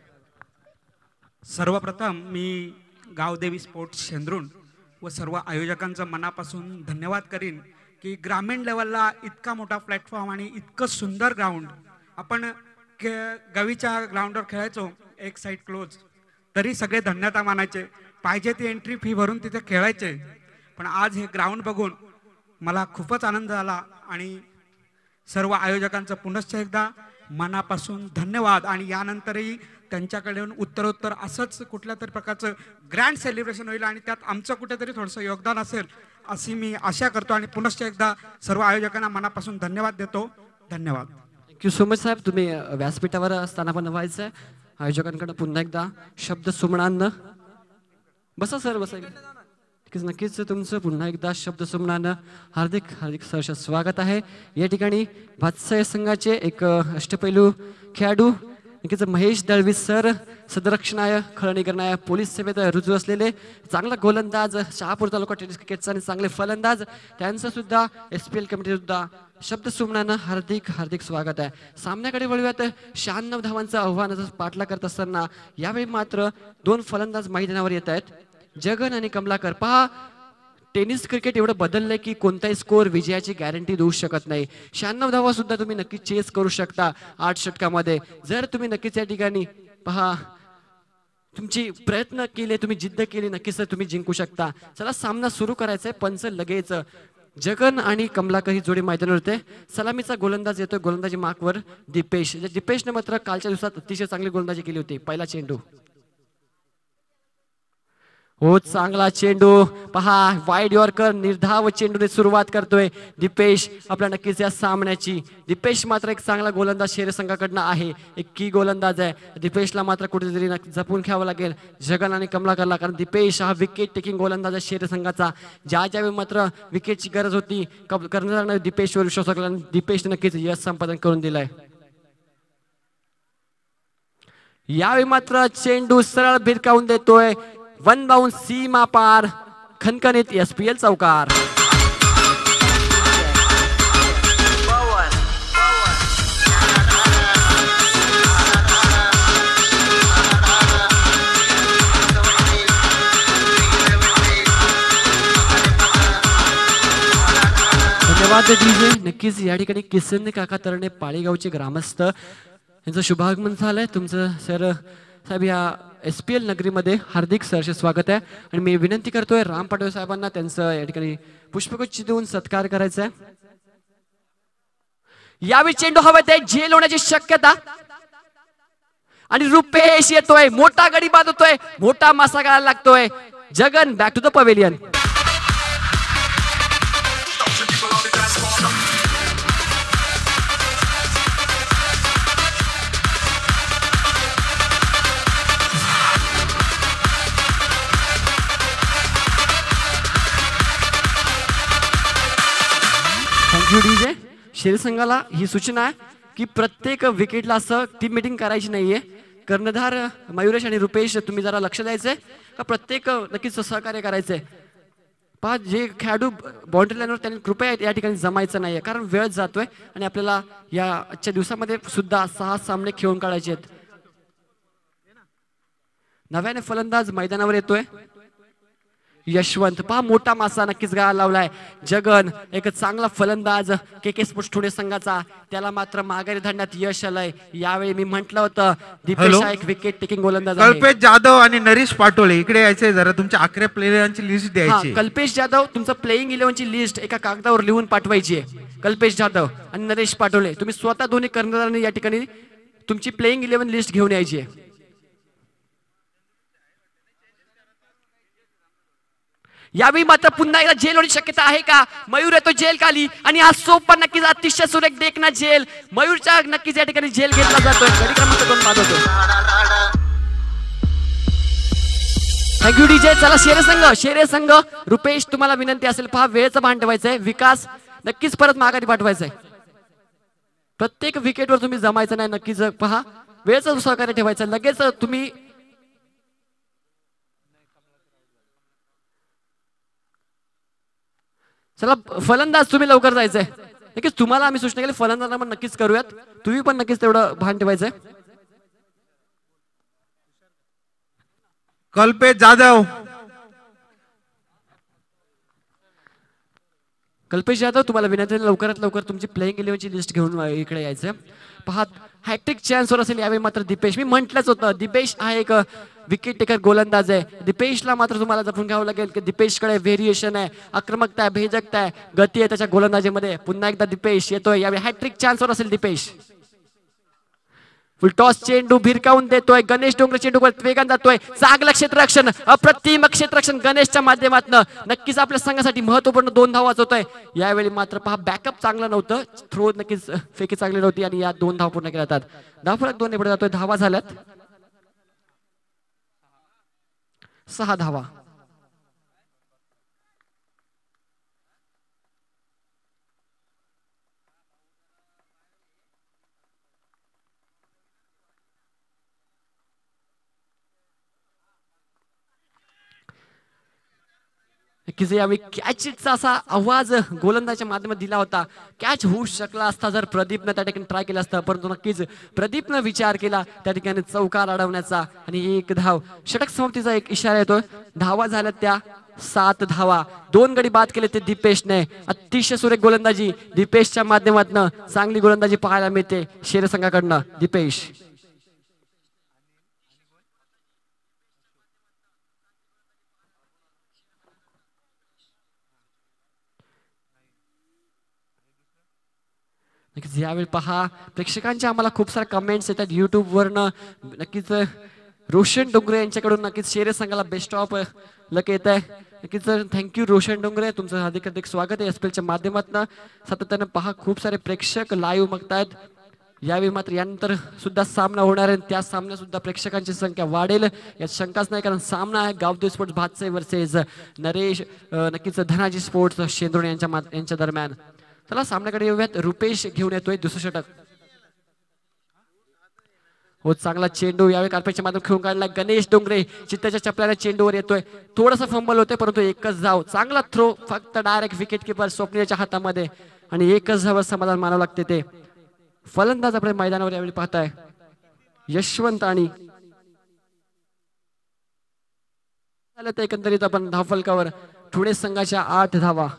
सर्वप्रथम मी गावदेवी स्पोर्ट्स शेंद्रुन व सर्व आयोजकांचं मनापासून धन्यवाद करीन की ग्रामीण लेवलला इतका मोठा प्लॅटफॉर्म आणि इतकं सुंदर ग्राउंड. आपण गावीच्या ग्राउंडवर खेळायचो, एक साईड क्लोज, तरी सगळे धन्यता मानायचे, पाहिजे ती एंट्री फी भरून तिथे खेळायचे. पण आज हे ग्राउंड बघून मला खूपच आनंद झाला आणि सर्व आयोजकांचं पुनश्च एकदा मनापासून धन्यवाद. आणि यानंतरही त्यांच्याकडून उत्तरोत्तर असंच कुठल्या तरी प्रकारचं ग्रँड सेलिब्रेशन होईल आणि त्यात आमचं कुठेतरी थोडंसं योगदान असेल अशी मी आशा करतो आणि पुनश्च एकदा सर्व आयोजकांना मनापासून धन्यवाद देतो. धन्यवाद. थँक्यू सो मच साहेब. तुम्ही व्यासपीठावर स्थानापन्न व्हायचं आहे. आयोजकांकडे पुन्हा एकदा शब्द सुमनानं. बसा सर, बसा. नक्कीच नक्कीच तुमचं पुन्हा एकदा शब्द सुमनानं हार्दिक हार्दिक सहर्ष स्वागत आहे. या ठिकाणी भातसाय संघाचे एक अष्टपैलू खेळाडू नक्कीच महेश दळवी सर सदरक्षणाय खळणी करणाय पोलीस सेवेत रुजू असलेले चांगला गोलंदाज शहापूर तालुका टेनिस क्रिकेटचा आणि चांगले फलंदाज त्यांचं सुद्धा एस पी एल कमिटी सुद्धा शब्द सुमनानं हार्दिक हार्दिक स्वागत आहे. सामन्याकडे वळूयात. शहाण्णव धावांचं आव्हानाचा पाठला करत असताना यावेळी मात्र दोन फलंदाज मैदानावर येत आहेत. जगन आणि कमलाकर. पहा टेनिस क्रिकेट एवढं बदललंय की कोणताही स्कोर विजयाची गॅरंटी देऊ शकत नाही. शहाण्णव धावा सुद्धा तुम्ही नक्की चेस करू शकता आठ षटकामध्ये जर तुम्ही नक्कीच या ठिकाणी पहा तुमची प्रयत्न केले तुम्ही जिद्द केली नक्कीच तुम्ही जिंकू शकता. चला सामना सुरू करायचा आहे. पंच लगेच जगन आणि कमलाकर ही जोडी मैदानावर होते. सलामीचा गोलंदाज येतोय गोलंदाजी मार्कवर दीपेश. दीपेशने मात्र कालच्या दिवसात अतिशय चांगली गोलंदाजी केली होती. पहिला चेंडू हो चांगला चेंडू पहा वाईड यॉर्कर निर्धाव चेंडूने सुरुवात करतोय दीपेश आपल्या नक्कीच या सामन्याची. दीपेश मात्र एक चांगला गोलंदाज शेर संघाकडनं आहे. एक की गोलंदाज आहे. दीपेशला मात्र कुठेतरी जपून घ्यावं लागेल जगन आणि कमलाकरला कारण दीपेश हा विकेट टेकिंग गोलंदाज आहे शेर संघाचा. ज्या ज्यावेळी मात्र विकेटची गरज होती कर्णधाराने दीपेशवर विश्वास टाकला आणि दीपेशने नक्कीच यश संपादन करून दिलंय. यावेळी मात्र चेंडू सरळ भिरकावून देतोय वन बाउंड सीमा पार खनखनीत एस पी एल चौकार. धन्यवाद डीजे. नक्कीच या ठिकाणी किसन काका तरणे पाळीगावचे ग्रामस्थ यांचं शुभागमन झालंय. तुमचं सर साहेब या एस पी एल नगरीमध्ये हार्दिक सहर्ष स्वागत आहे आणि मी विनंती करतोय राम पाटोळे साहेबांना त्यांचं या ठिकाणी पुष्पगुच्छ देऊन सत्कार करायचा आहे. यावेळी चेंडू हवेत आहे झेल होण्याची शक्यता आणि रुपेश येतोय मोठा गडी बांधतोय मोठा मासा गाळायला लागतोय. Jagan back to the pavilion. DJ Sher संघाला ही सूचना आहे की प्रत्येक विकेटला असं टीम मीटिंग करायची नाहीये. कर्णधार मयुरेश आणि रुपेश तुम्ही जरा लक्ष द्यायचंय का प्रत्येक नक्कीच सहकार्य करायचंय. पहा जे खेळाडू बाउंड्री लाईनवर त्यांनी कृपया या ठिकाणी जमायचं नाहीये कारण वेळ जातोय आणि आपल्याला या आजच्या दिवसामध्ये सुद्धा सहा सामने खेळून काढायचे आहेत. नव्याने फलंदाज मैदानावर येतोय यशवंत. पहा मोठा मासा नक्कीच गाळा लावलाय. जगन एक चांगला फलंदाज के के स्पोर्ट्स ठोडे संघाचा त्याला मात्र माघारी धाडण्यात यश आलंय. यावेळी मी म्हटलं होतं दीपेश हा एक विकेट टेकिंग गोलंदाज आहे. कल्पेश जाधव आणि नरेश पाटोळे इकडे यायचे जरा तुमच्या अकरा प्लेयरांची लिस्ट द्यायची. कल्पेश जाधव तुमचं प्लेइंग इलेव्हनची लिस्ट एका कागदावर लिहून पाठवायची आहे. कल्पेश जाधव आणि नरेश पाटोळे तुम्ही स्वतः दोन्ही कर्णधारांनी या ठिकाणी तुमची प्लेइंग इलेव्हन लिस्ट घेऊन यायची आहे. यावेळी मात्र पुन्हा एकदा झेल होण्याची शक्यता आहे का. मयूर येतो जेल खाली आणि हा सोपा नक्कीच अतिशय सुरेख देखना झेल मयूरच्या नक्कीच या ठिकाणी झेल घेतला जातोय. गडी क्रमांक दोन बाद होतो. Thank you DJ. चला शेरे संघ शेरे संघ रुपेश तुम्हाला विनंती असेल पहा वेळेचं भान ठेवायचंय. विकास नक्कीच परत माघारी पाठवायचंय. प्रत्येक विकेटवर तुम्ही जमायचं नाही. नक्कीच पहा वेळेचं सहकार्य ठेवायचं. लगेच तुम्ही चला फलंदाज तुम्ही लवकर जायचंय. नक्कीच तुम्हाला आम्ही सूचना केली फलंदाजांना पण नक्कीच करूयात. तुम्ही पण नक्कीच तेवढं भान ठेवायचंय. कल्पेश जाधव कल्पेश जाधव तुम्हाला विनंती लवकरात लवकर तुमची प्लेइंग इलेव्हनची लिस्ट घेऊन इकडे यायचं. पहा हॅट्रिक चान्सवर असेल यावेळी मात्र दीपेश. मी म्हटलंच होतं दीपेश हा एक विकेट टेकर गोलंदाज आहे. दीपेशला मात्र तुम्हाला जपून घ्यावं लागेल की दीपेशकडे व्हेरिएशन आहे आक्रमकता आहे भेजकता आहे गती आहे त्याच्या गोलंदाजीमध्ये. पुन्हा एकदा दीपेश येतोय यावेळी हॅट्रिक चान्सवर असेल दीपेश. फुल टॉस चेंडू भिरकावून देतोय गणेश डोंगरे चेंडू वेगान जातोय. चांगलं क्षेत्ररक्षण अप्रतिम क्षेत्ररक्षण गणेशच्या माध्यमातून नक्कीच आपल्या संघासाठी महत्वपूर्ण दोन धावा वाचवतोय. यावेळी मात्र पहा बॅकअप चांगलं नव्हतं थ्रो नक्कीच फेकी चांगली नव्हती आणि या दोन धावा पूर्ण केल्या जातात. धाव फरक दोन पुढे जातोय. धावा झाल्यात सहा धावा. नक्कीच यावेळी कॅचचा असा आवाज गोलंदाजच्या माध्यमात दिला होता. कॅच होऊ शकला असता जर प्रदीपनं त्या ठिकाणी ट्राय केला असता, परंतु नक्कीच प्रदीपनं विचार केला त्या ठिकाणी चौकार अडवण्याचा आणि एक धाव. षटक समाप्तीचा एक इशारा येतोय. धावा झाल्या त्या सात धावा. दोन गडी बाद केले ते दीपेशने. अतिशय सुरेख गोलंदाजी दीपेशच्या माध्यमातून चांगली गोलंदाजी पाहायला मिळते शेर संघाकडनं. दीपेश नक्कीच यावेळी पहा प्रेक्षकांच्या आम्हाला खूप साऱ्या कमेंट्स येतात युट्यूबवरनं. नक्कीच रोशन डोंगरे यांच्याकडून नक्कीच शेर संघाला बेस्ट ऑफ लक येत आहे. नक्कीच थँक्यू रोशन डोंगरे, तुमचं अधिक अधिक स्वागत आहे एसपीएलच्या माध्यमातून. सातत्यानं पहा खूप सारे प्रेक्षक लाईव्ह बघतायत. यावेळी मात्र यानंतर सुद्धा सामना होणार आहे. त्या सामन्यात सुद्धा प्रेक्षकांची संख्या वाढेल यात शंकाच नाही, कारण सामना आहे गावदेव स्पोर्ट्स भातसे वर्सेस नरेश नक्कीच धनाजी स्पोर्ट्स शेंद्रुन यांच्या यांच्या दरम्यान. चला सामन्याकडे येऊयात. रुपेश घेऊन येतोय दुसरं षटक. हो चांगला चेंडू यावेळी कार्पेटच्या माध्यमातून खेळून काढला गणेश डोंगरे. चित्ताच्या चपल्याला चेंडूवर येतोय. थोडासा फंबल होतोय परंतु एकच धाव. चांगला थ्रो फक्त डायरेक्ट विकेट किपर स्वप्नीलच्या हातामध्ये आणि एकच धाव समाधान मानावं लागते. ते फलंदाज आपल्या मैदानावर यावेळी पाहताय यशवंत आणि झालं तर एकंदरीत आपण धावफलकावर ठुणे संघाच्या आठ धावा.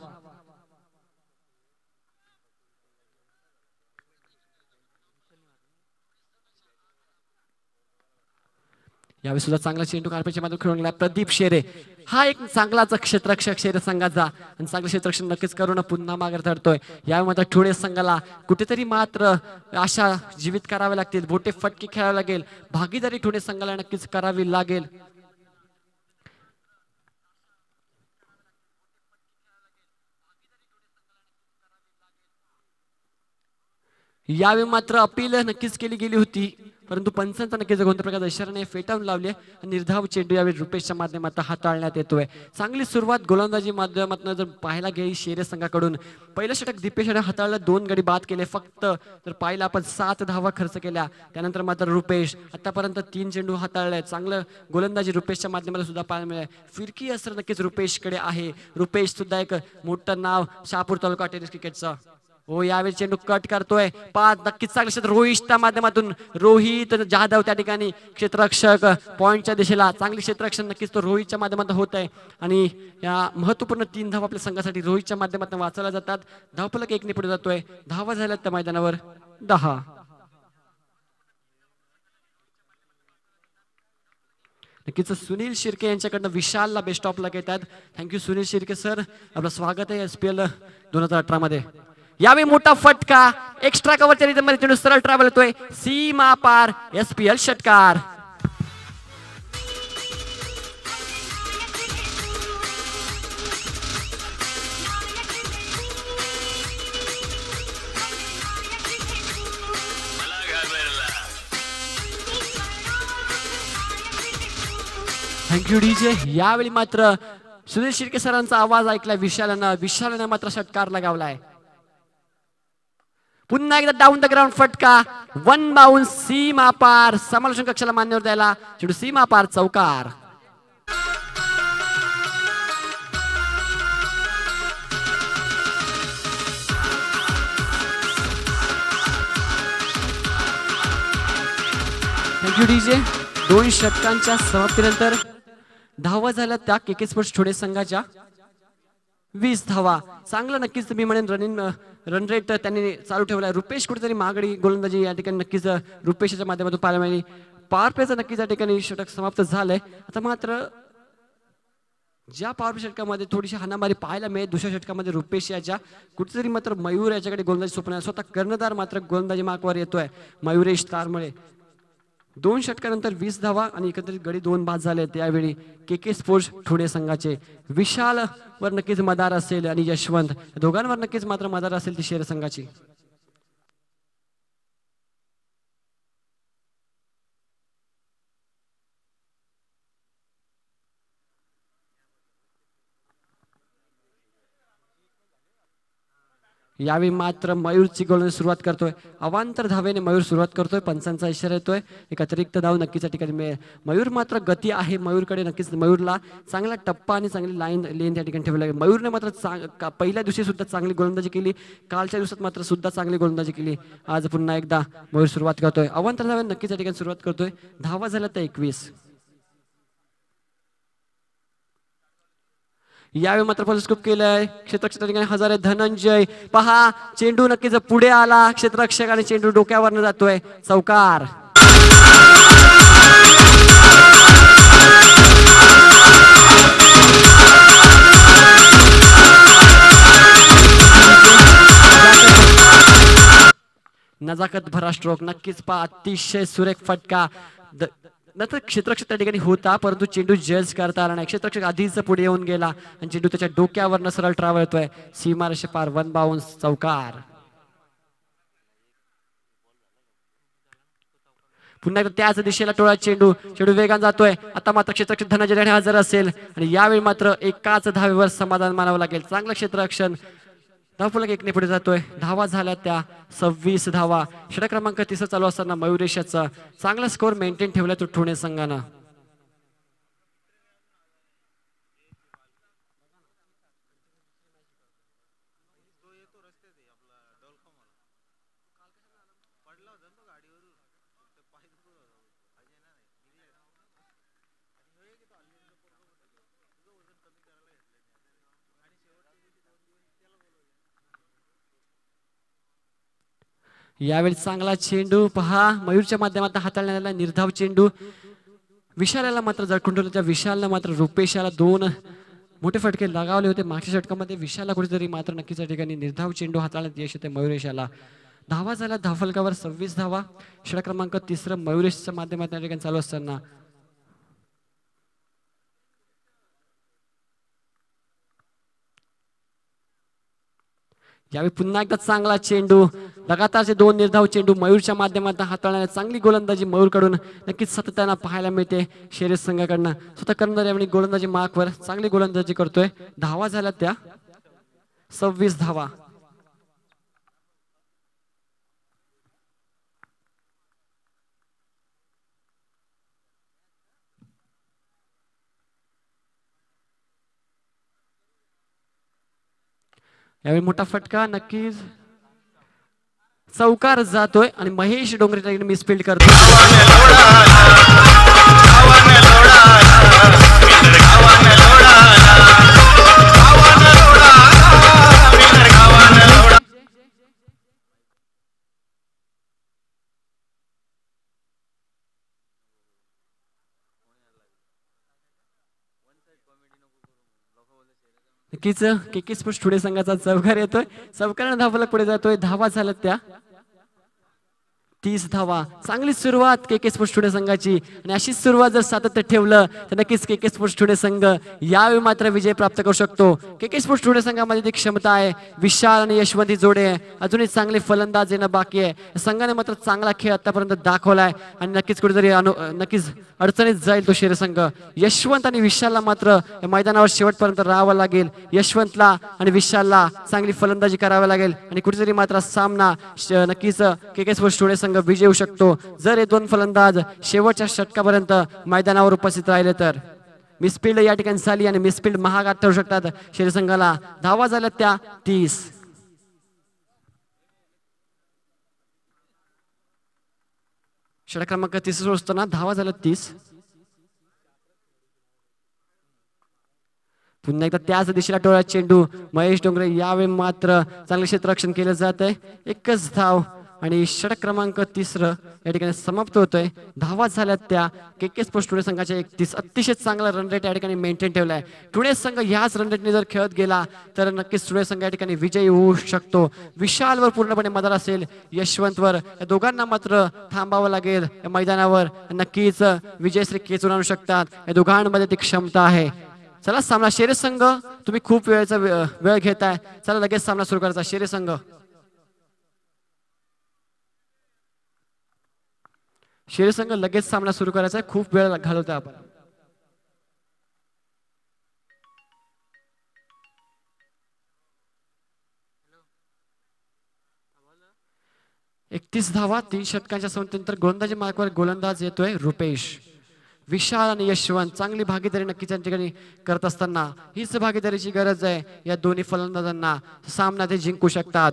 यावेळी सुद्धा चांगला चेंडू कार्पेटच्या माध्यमातून खेळून गेला प्रदीप शेरे. हा एक चांगलाच क्षेत्ररक्षक शेर संघाचा आणि चांगलं क्षेत्ररक्षण नक्कीच करून पुन्हा मागे ठरतोय. यावेळी मात्र ठुळे संघाला कुठेतरी मात्र आशा जीवित कराव्या लागतील. बोटे फटके खेळावे लागेल. भागीदारी ठुळे संघाला नक्कीच करावी लागेल. यावेळी मात्र अपील नक्कीच केली गेली होती परंतु पंचांचा नक्कीच कोणत्या प्रकारचा इशाराने फेटाळून लावली आणि निर्धाव चेंडू यावेळी रुपेशच्या माध्यमातून हाताळण्यात येतोय. चांगली सुरुवात गोलंदाजी माध्यमातून जर पाहायला गेली शेरे संघाकडून. पहिलं षटक दीपेशने हाताळलं, दोन गडी बाद केले फक्त. तर पाहिलं आपण सात धावा खर्च केल्या. त्यानंतर मात्र रुपेश आतापर्यंत तीन चेंडू हाताळले. चांगलं गोलंदाजी रुपेशच्या माध्यमातून सुद्धा पाहायला मिळाले. फिरकी असर नक्कीच रुपेशकडे आहे. रुपेश सुद्धा एक मोठं नाव शहापूर तालुका टेनिस क्रिकेटचा. हो यावेळी चेंडू कट करतोय. पाच नक्कीच चांगलं क्षेत्र रोहितच्या माध्यमातून रोहित जाधव त्या ठिकाणी क्षेत्ररक्षक पॉईंटच्या दिशेला चांगली क्षेत्ररक्षण नक्कीच तो रोहितच्या माध्यमातून होत आहे आणि या महत्वपूर्ण तीन धावा आपल्या संघासाठी रोहितच्या माध्यमातून वाचवल्या जातात. धावफलक एकने पुढे जातोय. धावा झाल्यात त्या मैदानावर दहा. नक्कीच सुनील शिर्के यांच्याकडनं विशालला बेस्ट ऑफ लक येतात. थँक्यू सुनील शिर्के सर, आपलं स्वागत आहे एसपीएल दोन हजार अठरा मध्ये. यावेळी मोठा फटका एक्स्ट्रा कव्हरच्या रिदममध्ये चेंडू सरळ ट्रॅव्हल होतोय सीमा पार. एसपीएल षटकार. Thank you DJ. यावेळी मात्र सुनील शिर्के सरांचा आवाज ऐकला विशालानं. विशालानं मात्र षटकार लगावलाय. पुन्हा एकदा डाऊन द ग्राउंड फटका. वन बाउन्स सीमा पार. समालोचन कक्षाला मान्यवर द्यायला चेंडू सीमा पार चौकार. Thank you DJ. दोन षटकांच्या समाप्तीनंतर धावा झाल्या त्या केके स्पोर्ट्स ठोडे संघाच्या वीस धावा. चांगलं नक्कीच मी म्हणेन रनिंग रन रेट त्यांनी चालू ठेवलाय. रुपेश कुठेतरी महागडी गोलंदाजी या ठिकाणी नक्कीच रुपेशच्या माध्यमातून पाहायला मिळाली. पॉवर प्लेचं नक्कीच या ठिकाणी षटक समाप्त झालंय. आता मात्र ज्या पॉवर प्ले षटकामध्ये थोडीशी हाणामारी पाहायला मिळेल दुसऱ्या षटकामध्ये रुपेश याच्या कुठेतरी मात्र मयूर याच्याकडे गोलंदाजी सोपणार. स्वतः कर्णधार मात्र गोलंदाजी मार्कवर येतोय मयुरेश तारमुळे. दोन षटकानंतर वीस धावा आणि एकत्रित गडी दोन बाद झाले. त्यावेळी के के स्पोर्ट्स ठोडे संघाचे विशाल वर नक्कीच मदार असेल आणि यशवंत दोघांवर नक्कीच मात्र मदार असेल ती शेर संघाची. यावेळी मात्र मयूरची गोलंदाजी सुरुवात करतोय. अवांतर धावेने मयूर सुरुवात करतोय. पंचांचा इशारा येतोय. एक अतिरिक्त धाव नक्कीच या ठिकाणी मिळेल. मयूर मात्र गती आहे मयूरकडे. नक्कीच मयूरला चांगला टप्पा आणि चांगली लाईन लेन या ठिकाणी ठेवली आहे. मयूरने मात्र पहिल्या दिवशी सुद्धा चांगली गोलंदाजी केली. कालच्या दिवसात मात्र सुद्धा चांगली गोलंदाजी केली. आज पुन्हा एकदा मयूर सुरुवात करतोय. अवांतर धावेने नक्कीच या ठिकाणी सुरुवात करतोय. धावा झाल्या त्या एकवीस. यावेळी मात्र फलस्कोप केलंय क्षेत्ररक्षक ठिकाणी हजारे धनंजय. पहा चेंडू नक्कीच पुढे आला. क्षेत्ररक्षक आणि चेंडू डोक्यावरनं जातोय. चौकार. नजाकत भरा स्ट्रोक. नक्कीच पहा अतिशय सुरेख फटका. नंतर क्षेत्ररक्षक त्या ठिकाणी होता परंतु चेंडू जज करता आला नाही. क्षेत्ररक्षक आधीच पुढे येऊन गेला आणि चेंडू त्याच्या डोक्यावर सरळ ट्रॅव्हल येतोय. सीमारेषे पार. One bounce. चौकार. पुन्हा एकदा त्याच दिशेला टोळा चेंडू. चेंडू वेगान जातोय. आता मात्र क्षेत्ररक्षक धनंजय हजर असेल आणि यावेळी मात्र एकाच धावेवर समाधान मानावं लागेल. चांगलं क्षेत्ररक्षण. धावफलक एकने पुढे जातोय. धावा झाल्या त्या सव्वीस धावा. षटक क्रमांक तिसरा चालू असताना मयुरेशाचा चांगला स्कोर मेंटेन ठेवलाय तो ठोणे संघानं. यावेळी चांगला चेंडू पहा मयूरच्या माध्यमातून हाताळण्यात आला. निर्धाव चेंडू. विशालाला मात्र जडकून ठेवलं. त्या विशालनं मात्र रुपेशाला दोन मोठे फटके लगावले होते मागच्या षटकामध्ये. विशालला कुठेतरी मात्र नक्कीच या ठिकाणी निर्धाव चेंडू हाताळण्यात यश येते मयुरेशाला. धावा झाल्या धावफलकावर सव्वीस धावा. षटक क्रमांक तिसरं मयुरेशच्या माध्यमातून या ठिकाणी चालू असताना यावेळी पुन्हा एकदा चांगला चेंडू. लगातारचे दोन निर्धाव चेंडू मयूरच्या माध्यमातून हाताळण्यात चांगली गोलंदाजी मयूरकडून नक्कीच सातत्यानं पाहायला मिळते. शेरेस संघाकडनं स्वतः कर्णधार यावेळी गोलंदाजी मार्कवर चांगली गोलंदाजी करतोय. धावा झाल्या त्या सव्वीस धावा. यावेळी मोठा फटका. नक्कीच चौकार जातोय आणि महेश डोंगरे मिसफील्ड करतो. नक्कीच के के स्पोर्ट्स ठुळे संघाचा चौकार येतोय. चौकारानं धावफलक पुढे जातोय. धावा झाल्या त्या तीस धावा. चांगली सुरुवात के के स्पोर्ट्स ठुळे संघाची आणि अशीच सुरुवात जर सातत्य ठेवलं तर नक्कीच के के स्पोर्ट्स ठुळे संघ यावेळी मात्र विजय प्राप्त करू शकतो. के के स्पोर्ट्स ठुळे संघामध्ये ती क्षमता आहे. विशाल आणि यशवंती जोडे अजूनही चांगले फलंदाज येणं बाकी आहे. संघाने मात्र चांगला खेळ आतापर्यंत दाखवलाय आणि नक्कीच कुठेतरी नक्कीच अडचणीत जाईल तो शेर संघ. यशवंत आणि विशालला मात्र मैदानावर शेवटपर्यंत राहावं लागेल. यशवंतला आणि विशालला चांगली फलंदाजी करावी लागेल आणि कुठेतरी मात्र सामना नक्कीच के के स्पोर्ट्स ठुळे संघ विजय होऊ शकतो जर हे दोन फलंदाज शेवटच्या षटकापर्यंत मैदानावर उपस्थित राहिले तर. मिसफील्ड या ठिकाणी झाली आणि मिसफील्ड महागात ठरू शकतात शेर संघाला. धावा झाल्या त्या तीस. षटक क्रमांक तीस असताना धावा झाल्या तीस. पुन्हा एकदा त्याच दिशेला टोळा चेंडू. महेश डोंगरे यावेळी मात्र चांगले क्षेत्ररक्षण केलं जात आहे. एकच धाव आणि षटक क्रमांक तिसरं या ठिकाणी समाप्त होतोय. धावा झाल्या त्या के के स्पोर्ट्स ठुळे संघाच्या एकतीस. अतिशय चांगला रन रेट या ठिकाणी मेंटेन ठेवलाय. ठुळे संघ ह्याच रन रेटने जर खेळत गेला तर नक्कीच ठुळे संघ या ठिकाणी विजयी होऊ शकतो. विशालवर पूर्णपणे मदार असेल. यशवंतवर या दोघांना मात्र थांबावं लागेल या मैदानावर. नक्कीच विजयश्री खेचून आणू शकतात. या दोघांमध्ये ती क्षमता आहे. चला सामना शेरे संघ तुम्ही खूप वेळेचा वेळ घेताय. चला लगेच सामना सुरू करायचा. शेरे संघ शेर संघ लगेच सामना सुरू करायचा आहे. खूप वेळ घालवतोय आपण. एकतीस धावा तीन षटकांच्या समतेनंतर गोलंदाजी मार्गावर गोलंदाज येतोय रुपेश. विशाल आणि यशवंत चांगली भागीदारी नक्कीच या ठिकाणी करत असताना हीच भागीदारीची गरज आहे या दोन्ही फलंदाजांना. सामना ते जिंकू शकतात.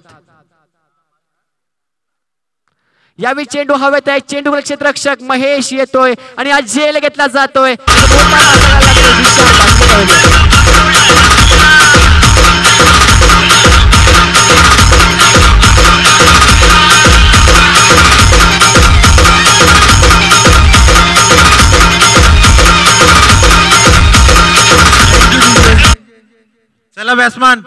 यावेळी चेंडू हवेत आहे. चेंडू क्षेत्ररक्षक महेश येतोय आणि आज झेल घेतला जातोय. चला बॅट्समन.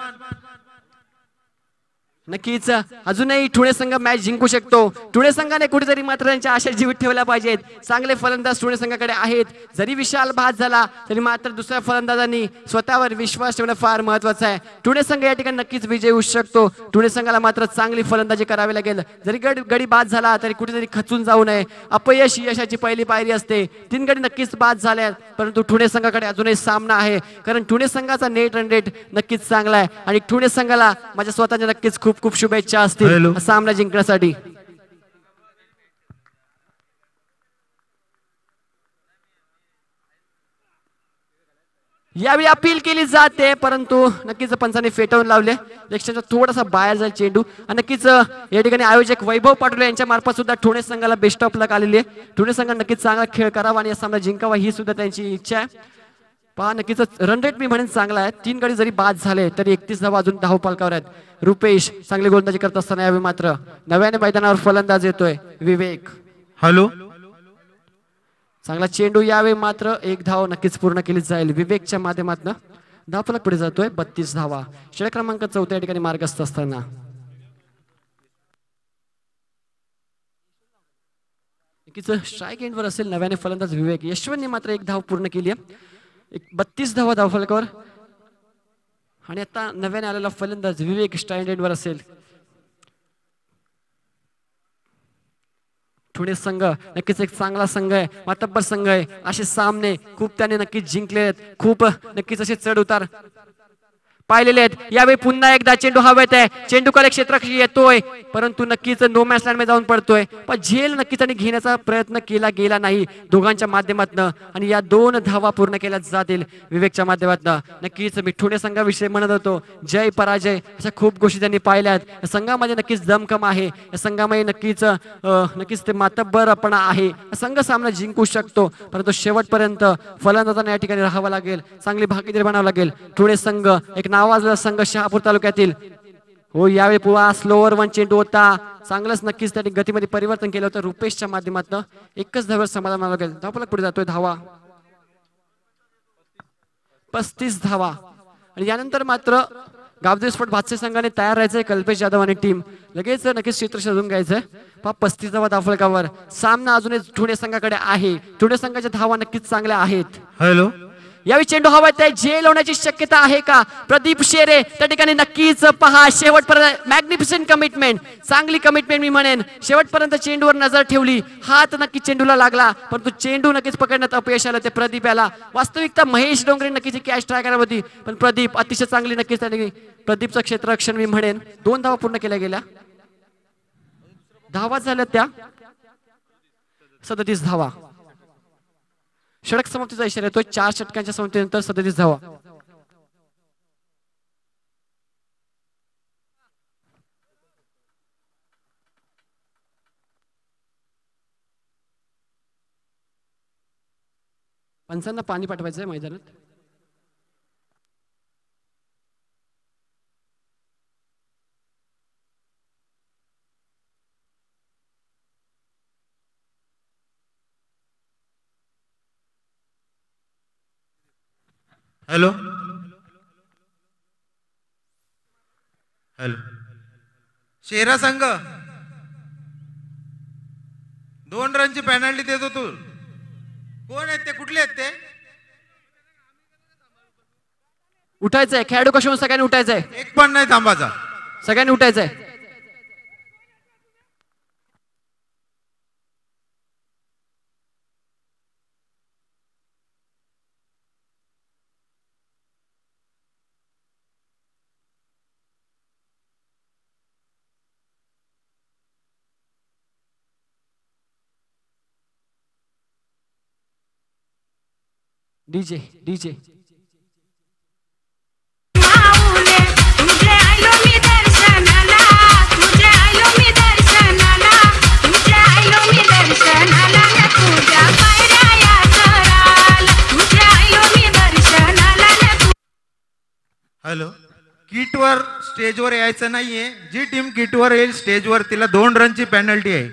नक्कीच अजूनही ठुणे संघ मॅच जिंकू शकतो. ठुणे संघाने कुठेतरी मात्र त्यांच्या आशा जीवित ठेवल्या पाहिजेत. चांगले फलंदाज ठुणे संघाकडे आहेत. जरी विशाल बाद झाला तरी मात्र दुसऱ्या फलंदाजांनी स्वतःवर विश्वास ठेवणं फार महत्वाचं आहे. ठुणे संघ या ठिकाणी नक्कीच विजय होऊ शकतो. ठुणे संघाला मात्र चांगली फलंदाजी करावी लागेल. जरी गड गडी बाद झाला तरी कुठेतरी खचून जाऊ नये. अपयश यशाची पहिली पायरी असते. तीन गडी नक्कीच बाद झाल्या परंतु ठुणे संघाकडे अजूनही सामना आहे. कारण ठुणे संघाचा नेट रन रेट नक्कीच चांगला आहे आणि ठुणे संघाला माझ्या स्वतःच्या नक्कीच खूप खूप शुभेच्छा असतील सामना जिंकण्यासाठी. यावेळी अपील केली जाते परंतु नक्कीच पंचांनी फेटाळून लावले. लेक्शनचा थोडासा बाहेर जाईल चेंडू आणि नक्कीच या ठिकाणी आयोजक वैभव पाटोले यांच्या मार्फत सुद्धा ठुणे संघाला बेस्ट ऑफ लक आलेली आहे. ठुणे संघ नक्कीच चांगला खेळ करावा आणि या सामना जिंकावा ही सुद्धा त्यांची इच्छा आहे. पहा नक्कीच रन रेट मी म्हणेन चांगला आहे. तीन गडी जरी बाद झाले तरी एकतीस धावा अजून धाव पालकावर आहेत. रुपेश चांगली गोलंदाजी करत असताना यावेळी मात्र नव्याने मैदानावर फलंदाज येतोय विवेक. हॅलो. चांगला चेंडू यावेळी मात्र एक धाव नक्कीच पूर्ण केली जाईल विवेकच्या माध्यमातून. धाव फलक पुढे जातोय बत्तीस धावा. षटक क्रमांक चौथ्या ठिकाणी मार्गस्थ असताना नक्कीच स्ट्राईक एंडवर असेल नव्याने फलंदाज विवेक. यशवंतने मात्र एक धाव पूर्ण केली आहे. एक बत्तीस धावा धाव फलकावर आणि आता नव्याने आलेला फलंदाज विवेक स्ट्राईक एंडवर असेल. ठुणे संघ नक्कीच एक चांगला संघ आहे. मातब्बर संघ आहे. असे सामने खूप त्याने नक्कीच जिंकले आहेत. खूप नक्कीच असे चढ उतार पाहिलेले आहेत. यावेळी पुन्हा एकदा चेंडू हवेत आहे. चेंडू कले क्षेत्रात येतोय परंतु नक्कीच नो मॅच लँड मध्ये जाऊन पडतोय. पण झेल नक्कीच त्यांनी घेण्याचा प्रयत्न केला गेला नाही दोघांच्या माध्यमातून आणि या दोन धावा पूर्ण केल्या जातील विवेकच्या माध्यमातून. नक्कीच मी ठुणे संघाविषयी म्हणत होतो जय पराजय अशा खूप गोष्टी त्यांनी पाहिल्या आहेत. या संघामध्ये नक्कीच दमखम आहे. या संघामध्ये नक्कीच नक्कीच ते मातब्बरपणा आहे. संघ सामना जिंकू शकतो परंतु शेवटपर्यंत फलंदाजांना या ठिकाणी राहावं लागेल. चांगली भागीदारी बनावं लागेल. ठुणे संघ एक नावाजलेला संघ शहापूर तालुक्यातील. हो यावेळी पुवा स्लोअर वन चेंडू होता. चांगलंच नक्कीच त्यांनी गतीमध्ये परिवर्तन केलं होतं रुपेशच्या माध्यमातून. एकच धाव्यावर समाधान मानावं लागेल. धावफलक पुढे जातोय धावा पस्तीस धावा आणि यानंतर मात्र गावदेवी स्पोर्ट भातसे संघाने तयार राहायचंय. कल्पेश जाधव आणि टीम लगेच नक्कीच क्षेत्र शोधून घ्यायचंय. पहा पस्तीस धावा धावफलकावर सामना अजूनही ठुणे संघाकडे आहे. ठुणे संघाच्या धावा नक्कीच चांगल्या आहेत. हॅलो. यावेळी चेंडू हवा आहे. झेल होण्याची शक्यता आहे का? प्रदीप शेरे त्या ठिकाणी नक्कीच पहा शेवटपर्यंत मॅग्निफिसंट कमिटमेंट चांगली कमिटमेंट मी म्हणेन. शेवटपर्यंत चेंडूवर नजर ठेवली. हात नक्कीच चेंडूला लागला परंतु चेंडू नक्कीच पकडण्यात अपयश आलं ते प्रदीप याला. वास्तविकता महेश डोंगरे नक्कीच कॅच ट्राय करत होती पण प्रदीप अतिशय चांगली नक्कीच त्यांनी प्रदीपचं क्षेत्ररक्षण मी म्हणेन. दोन धावा पूर्ण केल्या गेल्या. धावा झाल्या त्या सदतीस धावा. षटक समाप्तीचा इशारा येतोय. चार षटकांच्या समाप्तीनंतर सदतीस धावा. पंचांना पाणी पाठवायचंय मैदानात. हॅलो. हॅलो. शेरा संघ दोन रनची पेनल्टी देतो तू. कोण आहेत ते? कुठले आहेत ते? उठायचंय खेळाडू कशा सगळ्यांनी उठायचंय. एक पण नाही थांबायचा. सगळ्यांनी उठायचंय. डीजे डीजे हॅलो, किटवर स्टेजवर यायचं नाहीये. जी टीम किटवर येईल स्टेजवर तिला दोन रनची पेनल्टी आहे.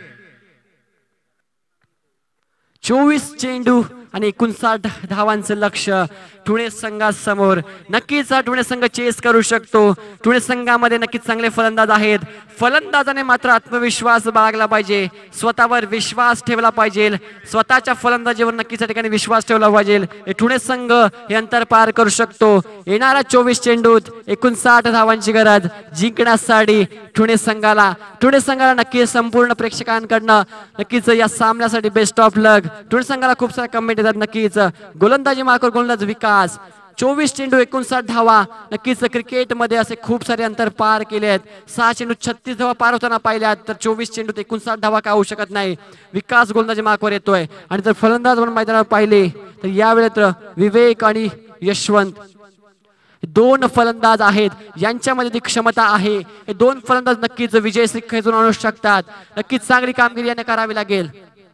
चोवीस चेंडू आणि एकोणसाठ धावांचं लक्ष ठुणे संघासमोर. नक्कीच हा ठुणे संघ चेस करू शकतो. ठुणे संघामध्ये नक्कीच चांगले फलंदाज आहेत. फलंदाजाने मात्र आत्मविश्वास बाळगला पाहिजे, स्वतःवर विश्वास ठेवला पाहिजे, स्वतःच्या फलंदाजीवर नक्कीच या ठिकाणी विश्वास ठेवला पाहिजे. हे ठुणे संघ हे अंतर पार करू शकतो. येणाऱ्या चोवीस चेंडूत एकोणसाठ धावांची गरज जिंकण्यासाठी ठुणे संघाला ठुणे संघाला नक्कीच संपूर्ण प्रेक्षकांकडनं नक्कीच या सामन्यासाठी बेस्ट ऑफ लक. ठुणे संघाला खूप साऱ्या कमेंट येतात. नक्कीच गोलंदाजी मार्कर गोलंदाज विकास चोवीस चेंडू एकोणसाठ धावा. नक्कीच क्रिकेटमध्ये असे खूप सारे अंतर पार केले आहेत. सहा चेंडू छत्तीस धावा पार होताना पाहिल्यात, तर चोवीस चेंडूत एकोणसाठ धावा का होऊ शकत नाही. विकास गोलंदाजी मार्कवर येतोय. आणि जर फलंदाज म्हणून मैदानावर पाहिले तर यावेळेत विवेक आणि यशवंत दोन फलंदाज आहेत, यांच्यामध्ये ती क्षमता आहे. हे दोन फलंदाज नक्कीच विजयश्री खेचून आणू शकतात. नक्कीच चांगली कामगिरी यांना करावी लागेल.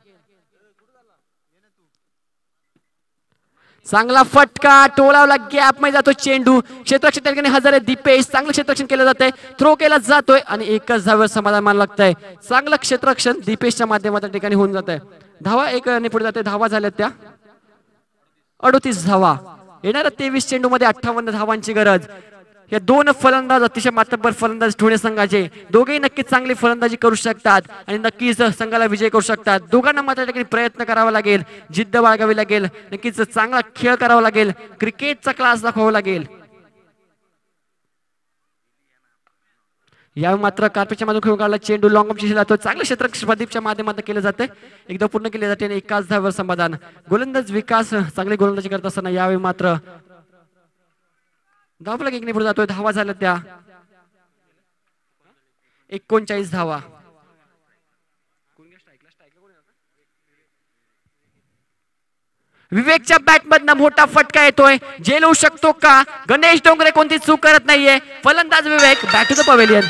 चांगला फटका टोलावला, गॅप मध्ये जातो चेंडू. क्षेत्ररक्षण त्या ठिकाणी हजारे दीपेश चांगलं क्षेत्ररक्षण केलं जातंय, थ्रो केला जातोय आणि एकच धाव्यावर समाधान मानावं लागतंय. चांगलं क्षेत्ररक्षण दीपेशच्या माध्यमातून ठिकाणी होऊन जात आहे. धावा एक ने पुढे जाते. धावा झाल्या त्या अडोतीस धावा. येणाऱ्या तेवीस चेंडू मध्ये अठ्ठावन्न धावांची गरज. या दोन फलंदाज अतिशय मातब्बर फलंदाज ठुणे संघाचे, दोघेही नक्कीच चांगली फलंदाजी करू शकतात आणि नक्कीच संघाला विजय करू शकतात. दोघांना मात्र ठिकाणी प्रयत्न करावा लागेल, जिद्द बाळगावी लागेल, नक्कीच चांगला खेळ करावा लागेल, क्रिकेटचा क्लास दाखवावा लागेल. या मात्र कार्पेटच्या माध्यमातून खेळून काढला चेंडू लॉंग ऑफची जातो. चांगलं क्षेत्र प्रदीपच्या माध्यमातून केलं जाते, एकदा पूर्ण केले जाते आणि एकाच धाव्यावर समाधान. गोलंदाज विकास चांगली गोलंदाजी करत असताना यावेळी मात्र धावला एक पुढे जातोय. धावा झाल्या त्या एकोणचाळीस धावा. विवेकच्या बॅट मधनं मोठा फटका येतोय, जेल होऊ शकतो का? गणेश डोंगरे कोणती चूक करत नाहीये. फलंदाज Vivek back to the pavilion.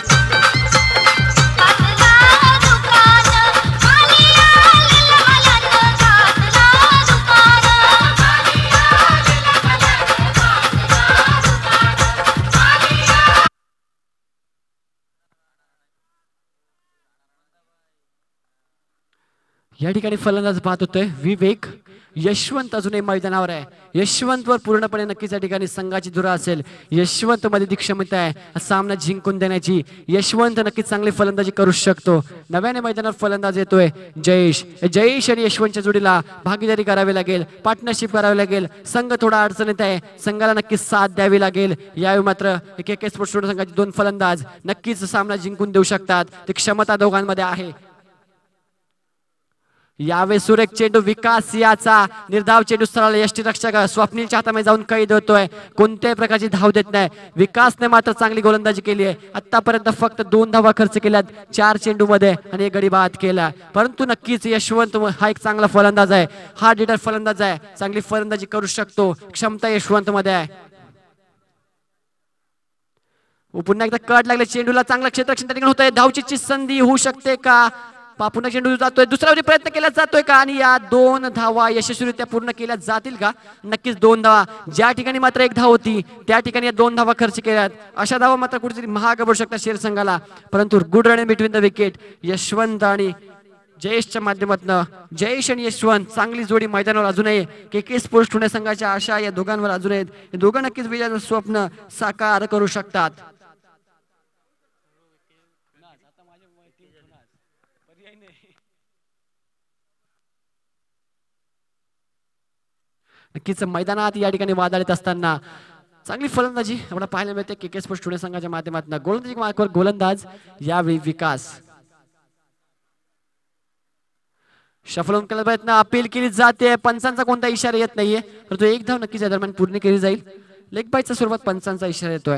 या ठिकाणी फलंदाज पाहत होतोय विवेक. यशवंत अजूनही मैदानावर आहे. यशवंतवर पूर्णपणे नक्कीच या ठिकाणी संघाची धुरा असेल. यशवंत मध्ये ती क्षमता आहे सामना जिंकून देण्याची. यशवंत नक्कीच चांगली फलंदाजी करू शकतो. नव्याने मैदानावर फलंदाज येतोय जयेश. जयेश आणि यशवंतच्या जोडीला भागीदारी करावी लागेल, पार्टनरशिप करावी लागेल. संघ थोडा अडचणीत आहे, संघाला नक्कीच साथ द्यावी लागेल. यावेळी मात्र के के स्पोर्ट्स संघाचे दोन फलंदाज नक्कीच सामना जिंकून देऊ शकतात. ती क्षमता दोघांमध्ये आहे. यावे सुरेख चेंडू विकास याचा निर्धाव चेंडू सरळ यष्टीरक्षक स्वप्नीलच्या हातामध्ये जाऊन कैद होतोय. कोणत्याही प्रकारची धाव देत नाही. विकासने मात्र चांगली गोलंदाजी केली आहे. आतापर्यंत फक्त दोन धावा खर्च केल्यात चार चेंडू मध्ये आणि एक गडी बाद केला. परंतु नक्कीच यशवंत हा एक चांगला फलंदाज आहे, हा डिडर फलंदाज आहे, चांगली फलंदाजी करू शकतो. क्षमता यशवंत मध्ये आहे. पुन्हा एकदा कट लागले चेंडूला, चांगला क्षेत्ररक्षण त्या ठिकाणी होत आहे. धावचीची संधी होऊ शकते का? पुन्हा चेंडू जातोय, दुसरा प्रयत्न केला जातोय का? आणि या दोन धावा यशस्वीरित्या पूर्ण केल्या जातील का? नक्कीच दोन धावा. ज्या ठिकाणी मात्र एक धाव होती त्या ठिकाणी या दोन धावा खर्च केल्यात. अशा धावा मात्र कुठेतरी महाग पडू शकतात शेर संघाला. परंतु good run between the wicket. Yashwant आणि जयेशच्या माध्यमातून जयेश आणि यशवंत चांगली जोडी मैदानावर अजूनही के के स्पोर्ट्स ठुणे संघाच्या आशा या दोघांवर अजून आहेत. हे दोघं नक्कीच विजयाचं स्वप्न साकार करू शकतात. नक्कीच मैदानात या ठिकाणी वादळत असताना चांगली फलंदाजी आपल्याला पाहायला मिळते के के स्पोर्ट्स ठुणे संघाच्या माध्यमातून. गोलंदाजी मार्कवर गोलंदाज यावेळी विकास. शफल होऊन केला प्रयत्न, अपील केली जाते. पंचांचा कोणता इशारा येत नाहीये, परंतु एक धाव नक्कीच या दरम्यान पूर्ण केली जाईल. लेग बायच्या स्वरूपात पंचांचा इशारा येतोय.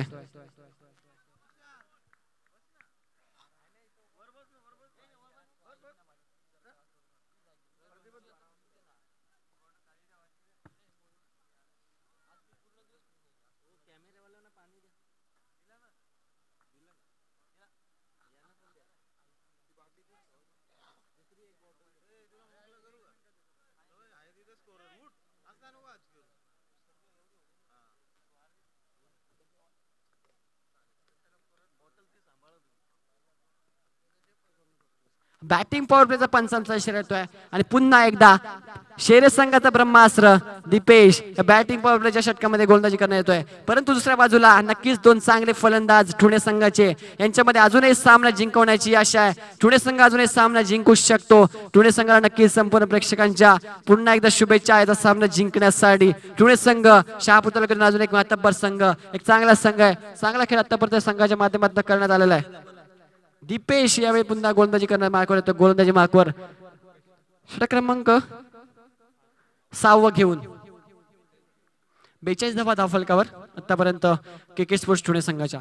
बॅटिंग पॉवर प्लेचा पंचांचा इशारा येतोय आणि पुन्हा एकदा शेरे संघाचा ब्रह्मास्त्र दीपेश बॅटिंग पॉवर प्लेच्या षटकामध्ये गोलंदाजी करण्यात येतोय. परंतु दुसऱ्या बाजूला नक्कीच दोन चांगले फलंदाज ठुणे संघाचे, यांच्यामध्ये अजूनही सामना जिंकवण्याची आशा आहे. ठुणे संघ अजूनही सामना जिंकू शकतो. ठुणे संघाला नक्कीच संपूर्ण प्रेक्षकांच्या पुन्हा एकदा शुभेच्छा आहेत सामना जिंकण्यासाठी. ठुणे संघ शहापूर तालुक्यातून अजून एक मातब्बर संघ, एक चांगला संघ आहे. चांगला खेळ आतापर्यंत संघाच्या माध्यमातून करण्यात आलेला आहे. दीपेश यावेळी पुन्हा गोलंदाजी करणार मार्कवर येतो. गोलंदाजी मार्कवर षटक क्रमांक सहावं घेऊन बेचाळीस धावा धाव फलकावर आतापर्यंत क्रिकेट स्पोर्ट्स ठुणे संघाच्या.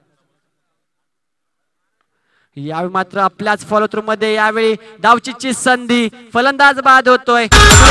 यावेळी मात्र आपल्याच फॉलो थ्रू मध्ये यावेळी धावचीची संधी, फलंदाज बाद होतोय.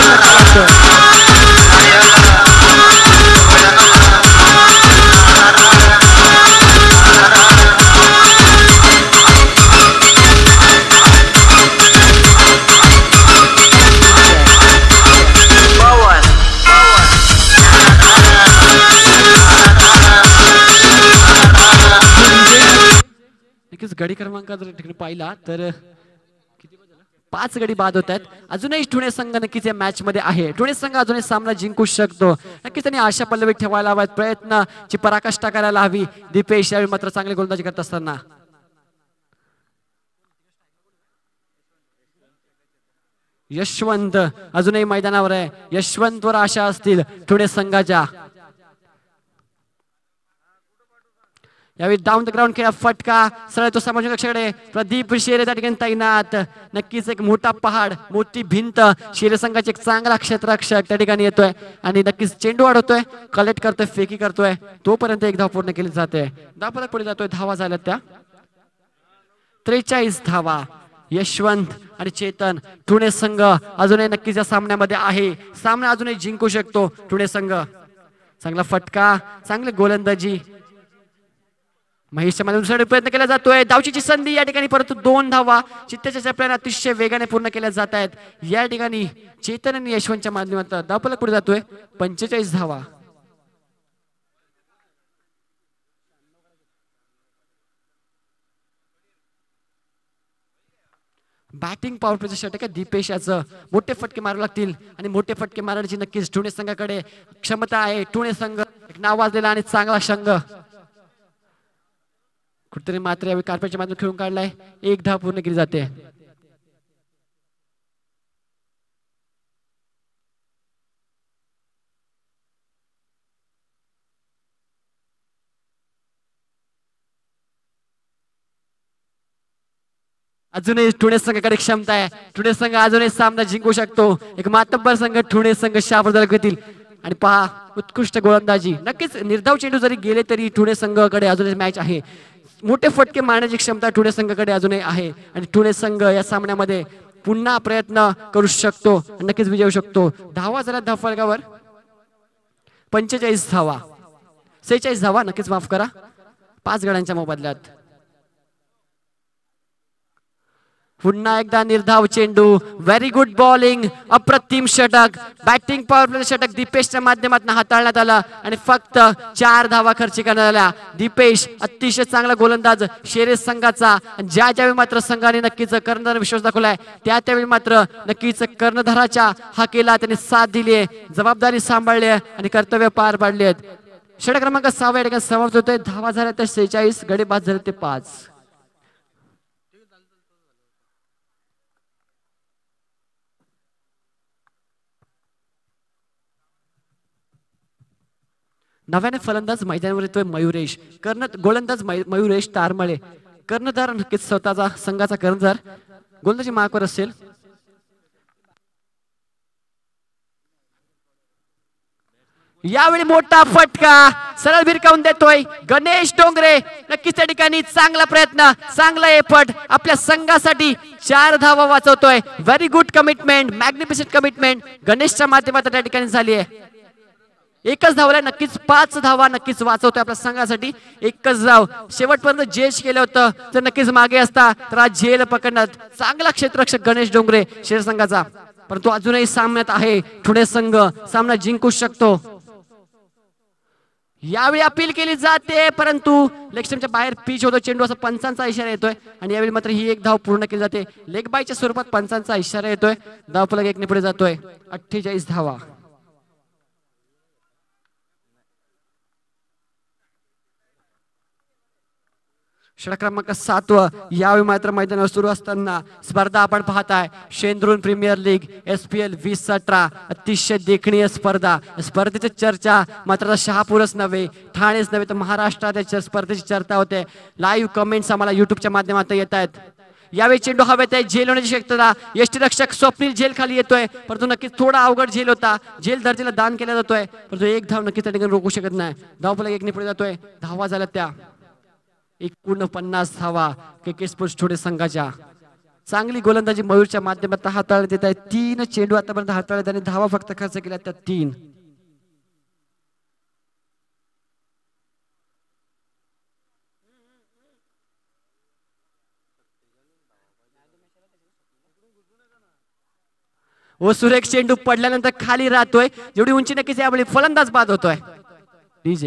गडी क्रमांक जर ठिकाणी पाहिला तर पाच गडी बाद होत आहेत. अजूनही ठुणे संघ नक्कीच या मॅच मध्ये आहे. ठुणे संघ अजूनही सामना जिंकू शकतो. नक्कीच त्यांनी आशा पल्लवी ठेवायला हव्यात, प्रयत्नाची पराकाष्ठा करायला हवी. दीपेश यावेळी मात्र चांगली गोलंदाजी करत असताना यशवंत अजूनही मैदानावर आहे. यशवंतवर आशा असतील ठुणे संघाच्या. यावेळी डाऊन द ग्राउंड खेळा फटका सरळ तो समाज कक्षाकडे प्रदीप शेरे त्या ठिकाणी तैनात. नक्कीच एक मोठा पहाड, मोठी भिंत. शेरे संघाचे एक चांगला क्षेत्ररक्षक त्या ठिकाणी येतोय आणि नक्कीच चेंडू वाढवतोय, कलेक्ट करतोय, फेकी करतोय. तोपर्यंत एक धाव पूर्ण केली जाते. धावफलक पुढे जातोय. धावा झाल्या त्या त्रेचाळीस धावा. यशवंत आणि चेतन ठुणे संघ अजूनही नक्कीच या सामन्यामध्ये आहे. सामना अजूनही जिंकू शकतो ठुणे संघ. चांगला फटका, चांगली गोलंदाजी महेशच्या माध्यमातून प्रयत्न केला जातोय. धावचीची संधी या ठिकाणी, परंतु दोन धावा चित्ताच्या चपल्याने अतिशय वेगाने पूर्ण केल्या जात आहेत. या ठिकाणी चेतन आणि यशवंतच्या माध्यमातून धावफलक पुढे जातोय. पंचेचाळीस धावा. बॅटिंग पॉवर प्लेचं षटक दीपेश याचं मोठे फटके मारू लागतील आणि मोठे फटके मारण्याची नक्कीच ठुणे संघाकडे क्षमता आहे. ठुणे संघ एक नावाजलेला आणि चांगला संघ. कुठेतरी मात्र यावेळी कार्पेटच्या माध्यमातून खेळून काढलाय. एक धाव पूर्ण केली जाते. अजूनही ठुणे संघाकडे क्षमता आहे. ठुणे संघ अजूनही सामना जिंकू शकतो. एक मातब्बर संघ ठुणे संघ शहापूर तालुक्यातील. आणि पहा उत्कृष्ट गोलंदाजी. नक्कीच निर्धाव चेंडू जरी गेले तरी ठुणे संघाकडे अजूनही मॅच आहे. मोठे फटके मारण्याची क्षमता ठुणे संघाकडे अजूनही आहे आणि ठुणे संघ या सामन्यामध्ये पुन्हा प्रयत्न करू शकतो, नक्कीच विजय होऊ शकतो. धावा झाल्या धाव फलकावर पंचेचाळीस धावा. सेहेचाळीस धावा नक्कीच माफ करा. पाच गड्यांच्या मोबदल्यात पुन्हा एकदा निर्धाव चेंडू. व्हेरी गुड बॉलिंग, अप्रतिम षटक. बॅटिंग पॉवर प्ले षटक दीपेशच्या माध्यमातून हाताळण्यात आला आणि फक्त चार धावा खर्च करण्यात आल्या. दीपेश अतिशय चांगला गोलंदाज शेरे संघाचा. ज्या ज्यावेळी मात्र संघाने नक्कीच कर्णधार विश्वास दाखवलाय त्या त्यावेळी मात्र नक्कीच कर्णधाराच्या हाकेला त्यांनी साथ दिली आहे, जबाबदारी सांभाळली आहे आणि कर्तव्य पार पाडले आहेत. षटक क्रमांक सहाव्या या ठिकाणी समाप्त होतोय. धावा झाल्या त्या सेहेचाळीस, गडी बाद झाले ते पाच. नव्याने फलंदाज मैदानावर येतोय मयुरेश. कर्ण गोलंदाज मयुरेश तारमळे. कर्णधार नक्कीच स्वतःचा संघाचा कर्णधार गोलंदाजी मार्कवर असेल. यावेळी मोठा फटका सरळ भिरकावून देतोय गणेश डोंगरे. नक्कीच त्या ठिकाणी चांगला प्रयत्न, चांगला एफर्ट आपल्या संघासाठी चार धावा वाचवतोय. Very good commitment, magnificent commitment गणेशच्या माध्यमातून त्या ठिकाणी झाली आहे. एकच धावला, नक्कीच पाच धावा नक्कीच वाचवतोय आपल्या संघासाठी. एकच धाव शेवटपर्यंत जेश केलं होतं तर नक्कीच मागे असता तर आज झेल पकडण्यात चांगला क्षेत्ररक्षक गणेश डोंगरे शेर संघाचा. परंतु अजूनही सामन्यात आहे ठुणे संघ, सामना जिंकू शकतो. यावेळी अपील केली जाते परंतु लेगस्टमच्या बाहेर पिच होतो चेंडू असा पंचांचा इशारा येतोय आणि यावेळी मात्र ही एक धाव पूर्ण केली जाते. लेग बायच्या स्वरूपात पंचांचा इशारा येतोय. धाव फलक एकने पुढे जातोय. अठ्ठेचाळीस धावा. षटक क्रमांक सातवा यावेळी मात्र मैदानावर सुरू असताना स्पर्धा आपण पाहताय Shendrun premier league S P L वीस अठरा अतिशय देखणीय स्पर्धा. स्पर्धेची चर्चा मात्र शहापूरच नव्हे ठाणेच नव्हे तर महाराष्ट्रात या स्पर्धेची चर्चा होते. लाईव्ह कमेंट्स आम्हाला युट्यूबच्या माध्यमातून येत आहेत. यावेळी चेंडू हवेत आहे. झेल होण्याची शक्यता यष्टीरक्षक स्वप्नील झेल खाली येतोय परंतु नक्कीच थोडा अवघड झेल होता. झेल धरतीला दान केला जातोय परंतु एक धाव नक्कीच त्या ठिकाणी रोखू शकत नाही. धाव फलक एकने पुढे जातोय. धावा झाल्या त्या एकोणपन्नास धावा के के स्पोर्ट्स छोटे संघाच्या. चांगली गोलंदाजी मयूरच्या माध्यमातून हाताळण्यात येत आहे. तीन चेंडू आतापर्यंत हाताळले आणि धावा फक्त खर्च केल्या त्या तीन. ओ सुरेख चेंडू पडल्यानंतर खाली राहतोय. जेवढी उंची नक्कीच यावेळी फलंदाज बाद होतोय. डीजे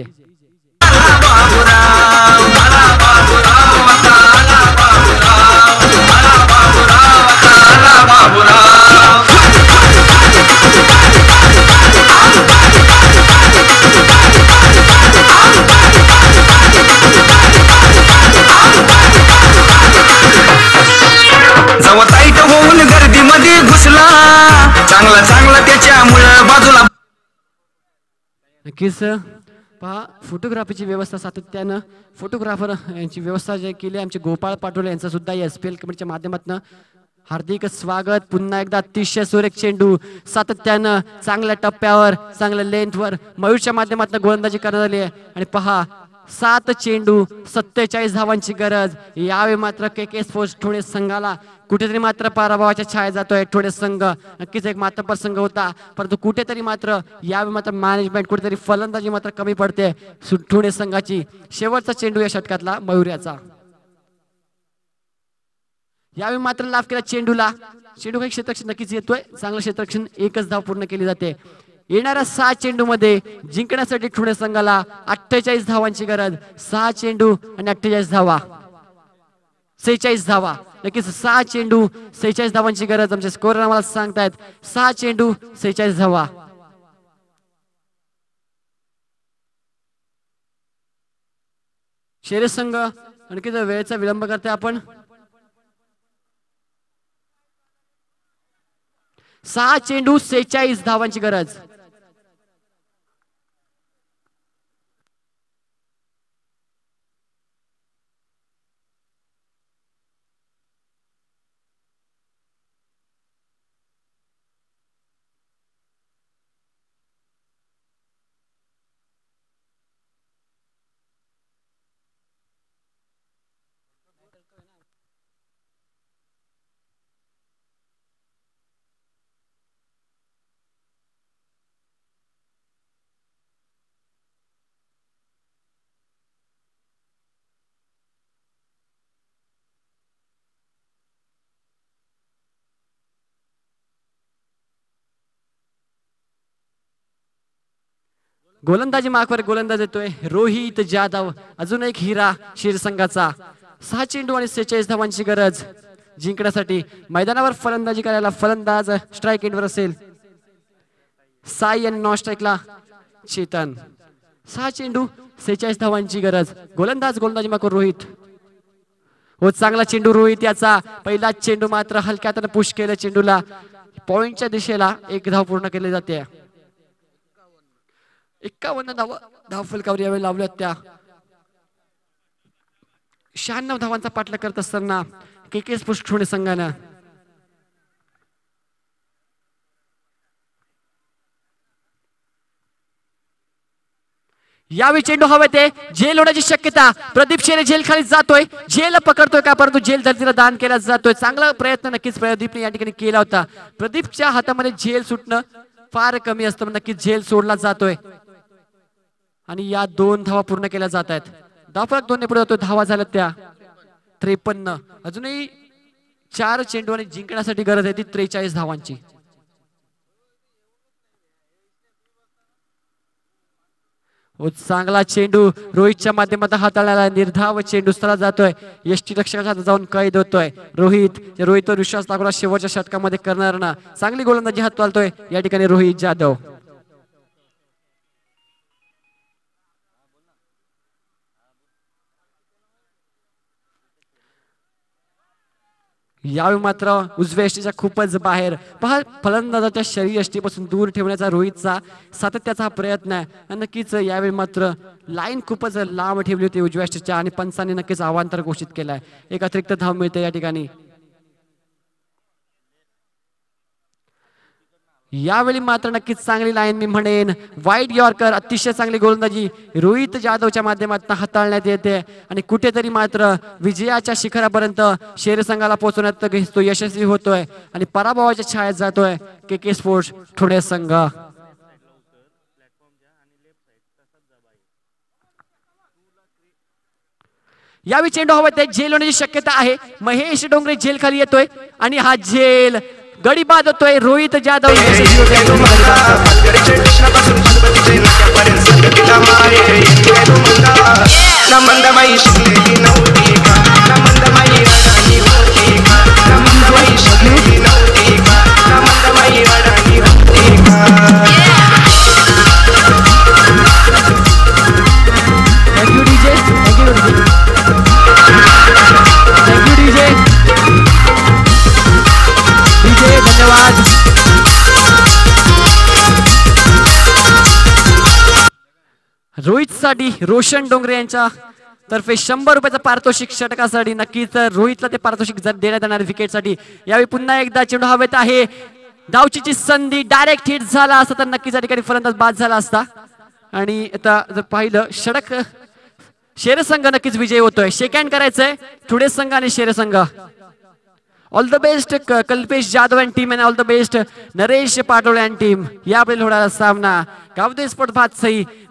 जवा टाईट होऊन गर्दीमध्ये घुसला चांगला चांगला त्याच्यामुळं बाजूला. नक्कीच पहा फोटोग्राफीची व्यवस्था सातत्यानं फोटोग्राफर यांची व्यवस्था जे केली आमचे गोपाळ पाटोले यांचं सुद्धा एस पी एल कमिटीच्या माध्यमातून हार्दिक स्वागत. पुन्हा एकदा अतिशय सुरेख चेंडू सातत्यानं चांगल्या टप्प्यावर चांगल्या लेंथवर मयूरच्या माध्यमातून गोलंदाजी करण्यात आली आहे. आणि पहा सात चेंडू सत्तेचाळीस धावांची गरज. यावेळी मात्र के के स्पोर्ट्स ठोणे संघाला कुठेतरी मात्र पराभवाच्या छाया जातोय. ठोणे संघ नक्कीच एक मातब्बर संघ होता परंतु कुठेतरी मात्र यावेळी मात्र मॅनेजमेंट कुठेतरी फलंदाजी मात्र कमी पडते ठोणे संघाची. शेवटचा चेंडू या षटकातला मयूर्याचा. यावेळी मात्र लाभ केला चेंडूला. चेंडू काही क्षेत्ररक्षण नक्कीच येतोय. चांगलं क्षेत्ररक्षण एकच धाव पूर्ण केली जाते. येणाऱ्या सहा चेंडू मध्ये जिंकण्यासाठी ठोणे संघाला अठ्ठेचाळीस धावांची गरज. सहा चेंडू आणि अठ्ठेचाळीस धावा सेहेचाळीस धावा. नक्कीच सहा चेंडू सेहेचाळीस धावांची गरज आमचे स्कोरर आम्हाला सांगतायत. सहा चेंडू सेहेचाळीस धावा. शेरे संघ आणखी वेळेचा विलंब करते आपण. सहा चेंडू सेहेचाळीस धावांची गरज. गोलंदाजी मार्कवर गोलंदाज येतोय रोहित जाधव. अजून एक हिरा शिर संघाचा. सहा चेंडू आणि सेहेचाळीस धावांची गरज जिंकण्यासाठी. मैदानावर फलंदाजी करायला फलंदाज स्ट्राईक एंडवर असेल. साई आणि नॉन स्ट्राईकला चेतन. सहा चेंडू सेहेचाळीस धावांची गरज. गोलंदाज गोलंदाजी मार्कवर रोहित. हो चांगला चेंडू रोहित याचा. पहिला चेंडू मात्र हलक्या हाताने पुश केलं चेंडूला. पॉइंटच्या दिशेला एक धाव पूर्ण केली जाते. एक्कावन्न धावा धाव फलकावर यावेळी लावल्यात त्या. शहाण्णव धावांचा पाठलाग करत असताना के के स्पोर्ट्स ठोणे संघानं यावेळी चेंडू हवेत आहे. झेल होण्याची शक्यता. प्रदीप शेरे झेल खाली जातोय. झेल पकडतोय का परंतु झेल धरतीला दान केला जातोय. चांगला प्रयत्न नक्कीच प्रदीपने या ठिकाणी केला होता. प्रदीपच्या हातामध्ये झेल सुटणं फार कमी असतं. नक्कीच झेल सोडला जातोय आणि या दोन धावा पूर्ण केल्या जात आहेत. धावफलक दोन ने पुढे जातोय. धावा झाल्या त्या त्रेपन्न. अजूनही चार चेंडू आणि जिंकण्यासाठी गरज आहे ती त्रेचाळीस धावांची. हो चांगला चेंडू रोहितच्या माध्यमातून हाताळण्याला निर्धाव चेंडू स्थळा जातोय यष्टी रक्षकाच्या हातात जाऊन कैद होतोय रोहित रोहितवर विश्वास दाखवला शेवटच्या षटकामध्ये करणार ना चांगली गोलंदाजी हात चालतोय या ठिकाणी रोहित जाधव. यावेळी मात्र उजव्या यष्टीच्या खूपच बाहेर पहा फलंदाजाच्या शरीर यष्टीपासून दूर ठेवण्याचा रोहितचा सातत्याचा हा प्रयत्न आहे आणि नक्कीच यावेळी मात्र लाईन खूपच लांब ठेवली होती उजव्या यष्टीच्या आणि पंचांनी नक्कीच अवांतर घोषित केलाय एक अतिरिक्त धाव मिळते या ठिकाणी. यावेळी मात्र नक्कीच चांगली लाईन मी म्हणेन वाईट यॉर्कर अतिशय चांगली गोलंदाजी रोहित जाधवच्या माध्यमातून हाताळण्यात येते आणि कुठेतरी मात्र विजयाच्या शिखरापर्यंत शेर संघाला पोहोचवण्यात घेतो यशस्वी होतोय आणि पराभवाच्या छायेत जातोय के के स्पोर्ट्स ठुणे संघ. यावेळी चेंडू हवा ते झेल होण्याची शक्यता आहे महेश डोंगरे झेल खाली येतोय आणि हा झेल गडी बाद होतोय Rohit Jadhav thank you DJ thank you thank you DJ DJ धन्यवाद. रोहित साठी रोशन डोंगरे यांच्या तर्फे शंभर रुपयाचं पारितोषिक षटकासाठी नक्कीच रोहितला ते पारितोषिक जर देण्यात येणार विकेटसाठी. यावेळी पुन्हा एकदा चेंडू हवेत आहे धावचीची संधी डायरेक्ट हिट झाला असता तर नक्कीच या ठिकाणी फलंदाज बाद झाला असता आणि आता जर पाहिलं षटक शेर संघ नक्कीच विजयी होतोय. शेकँड करायचंय थोडे संघ आणि शेर संघ. All the best Kalpesh Jadhav and team and all the best Naresh Patole and team. यावेळी होणारा सामना गावदेवी स्पोर्ट भातसई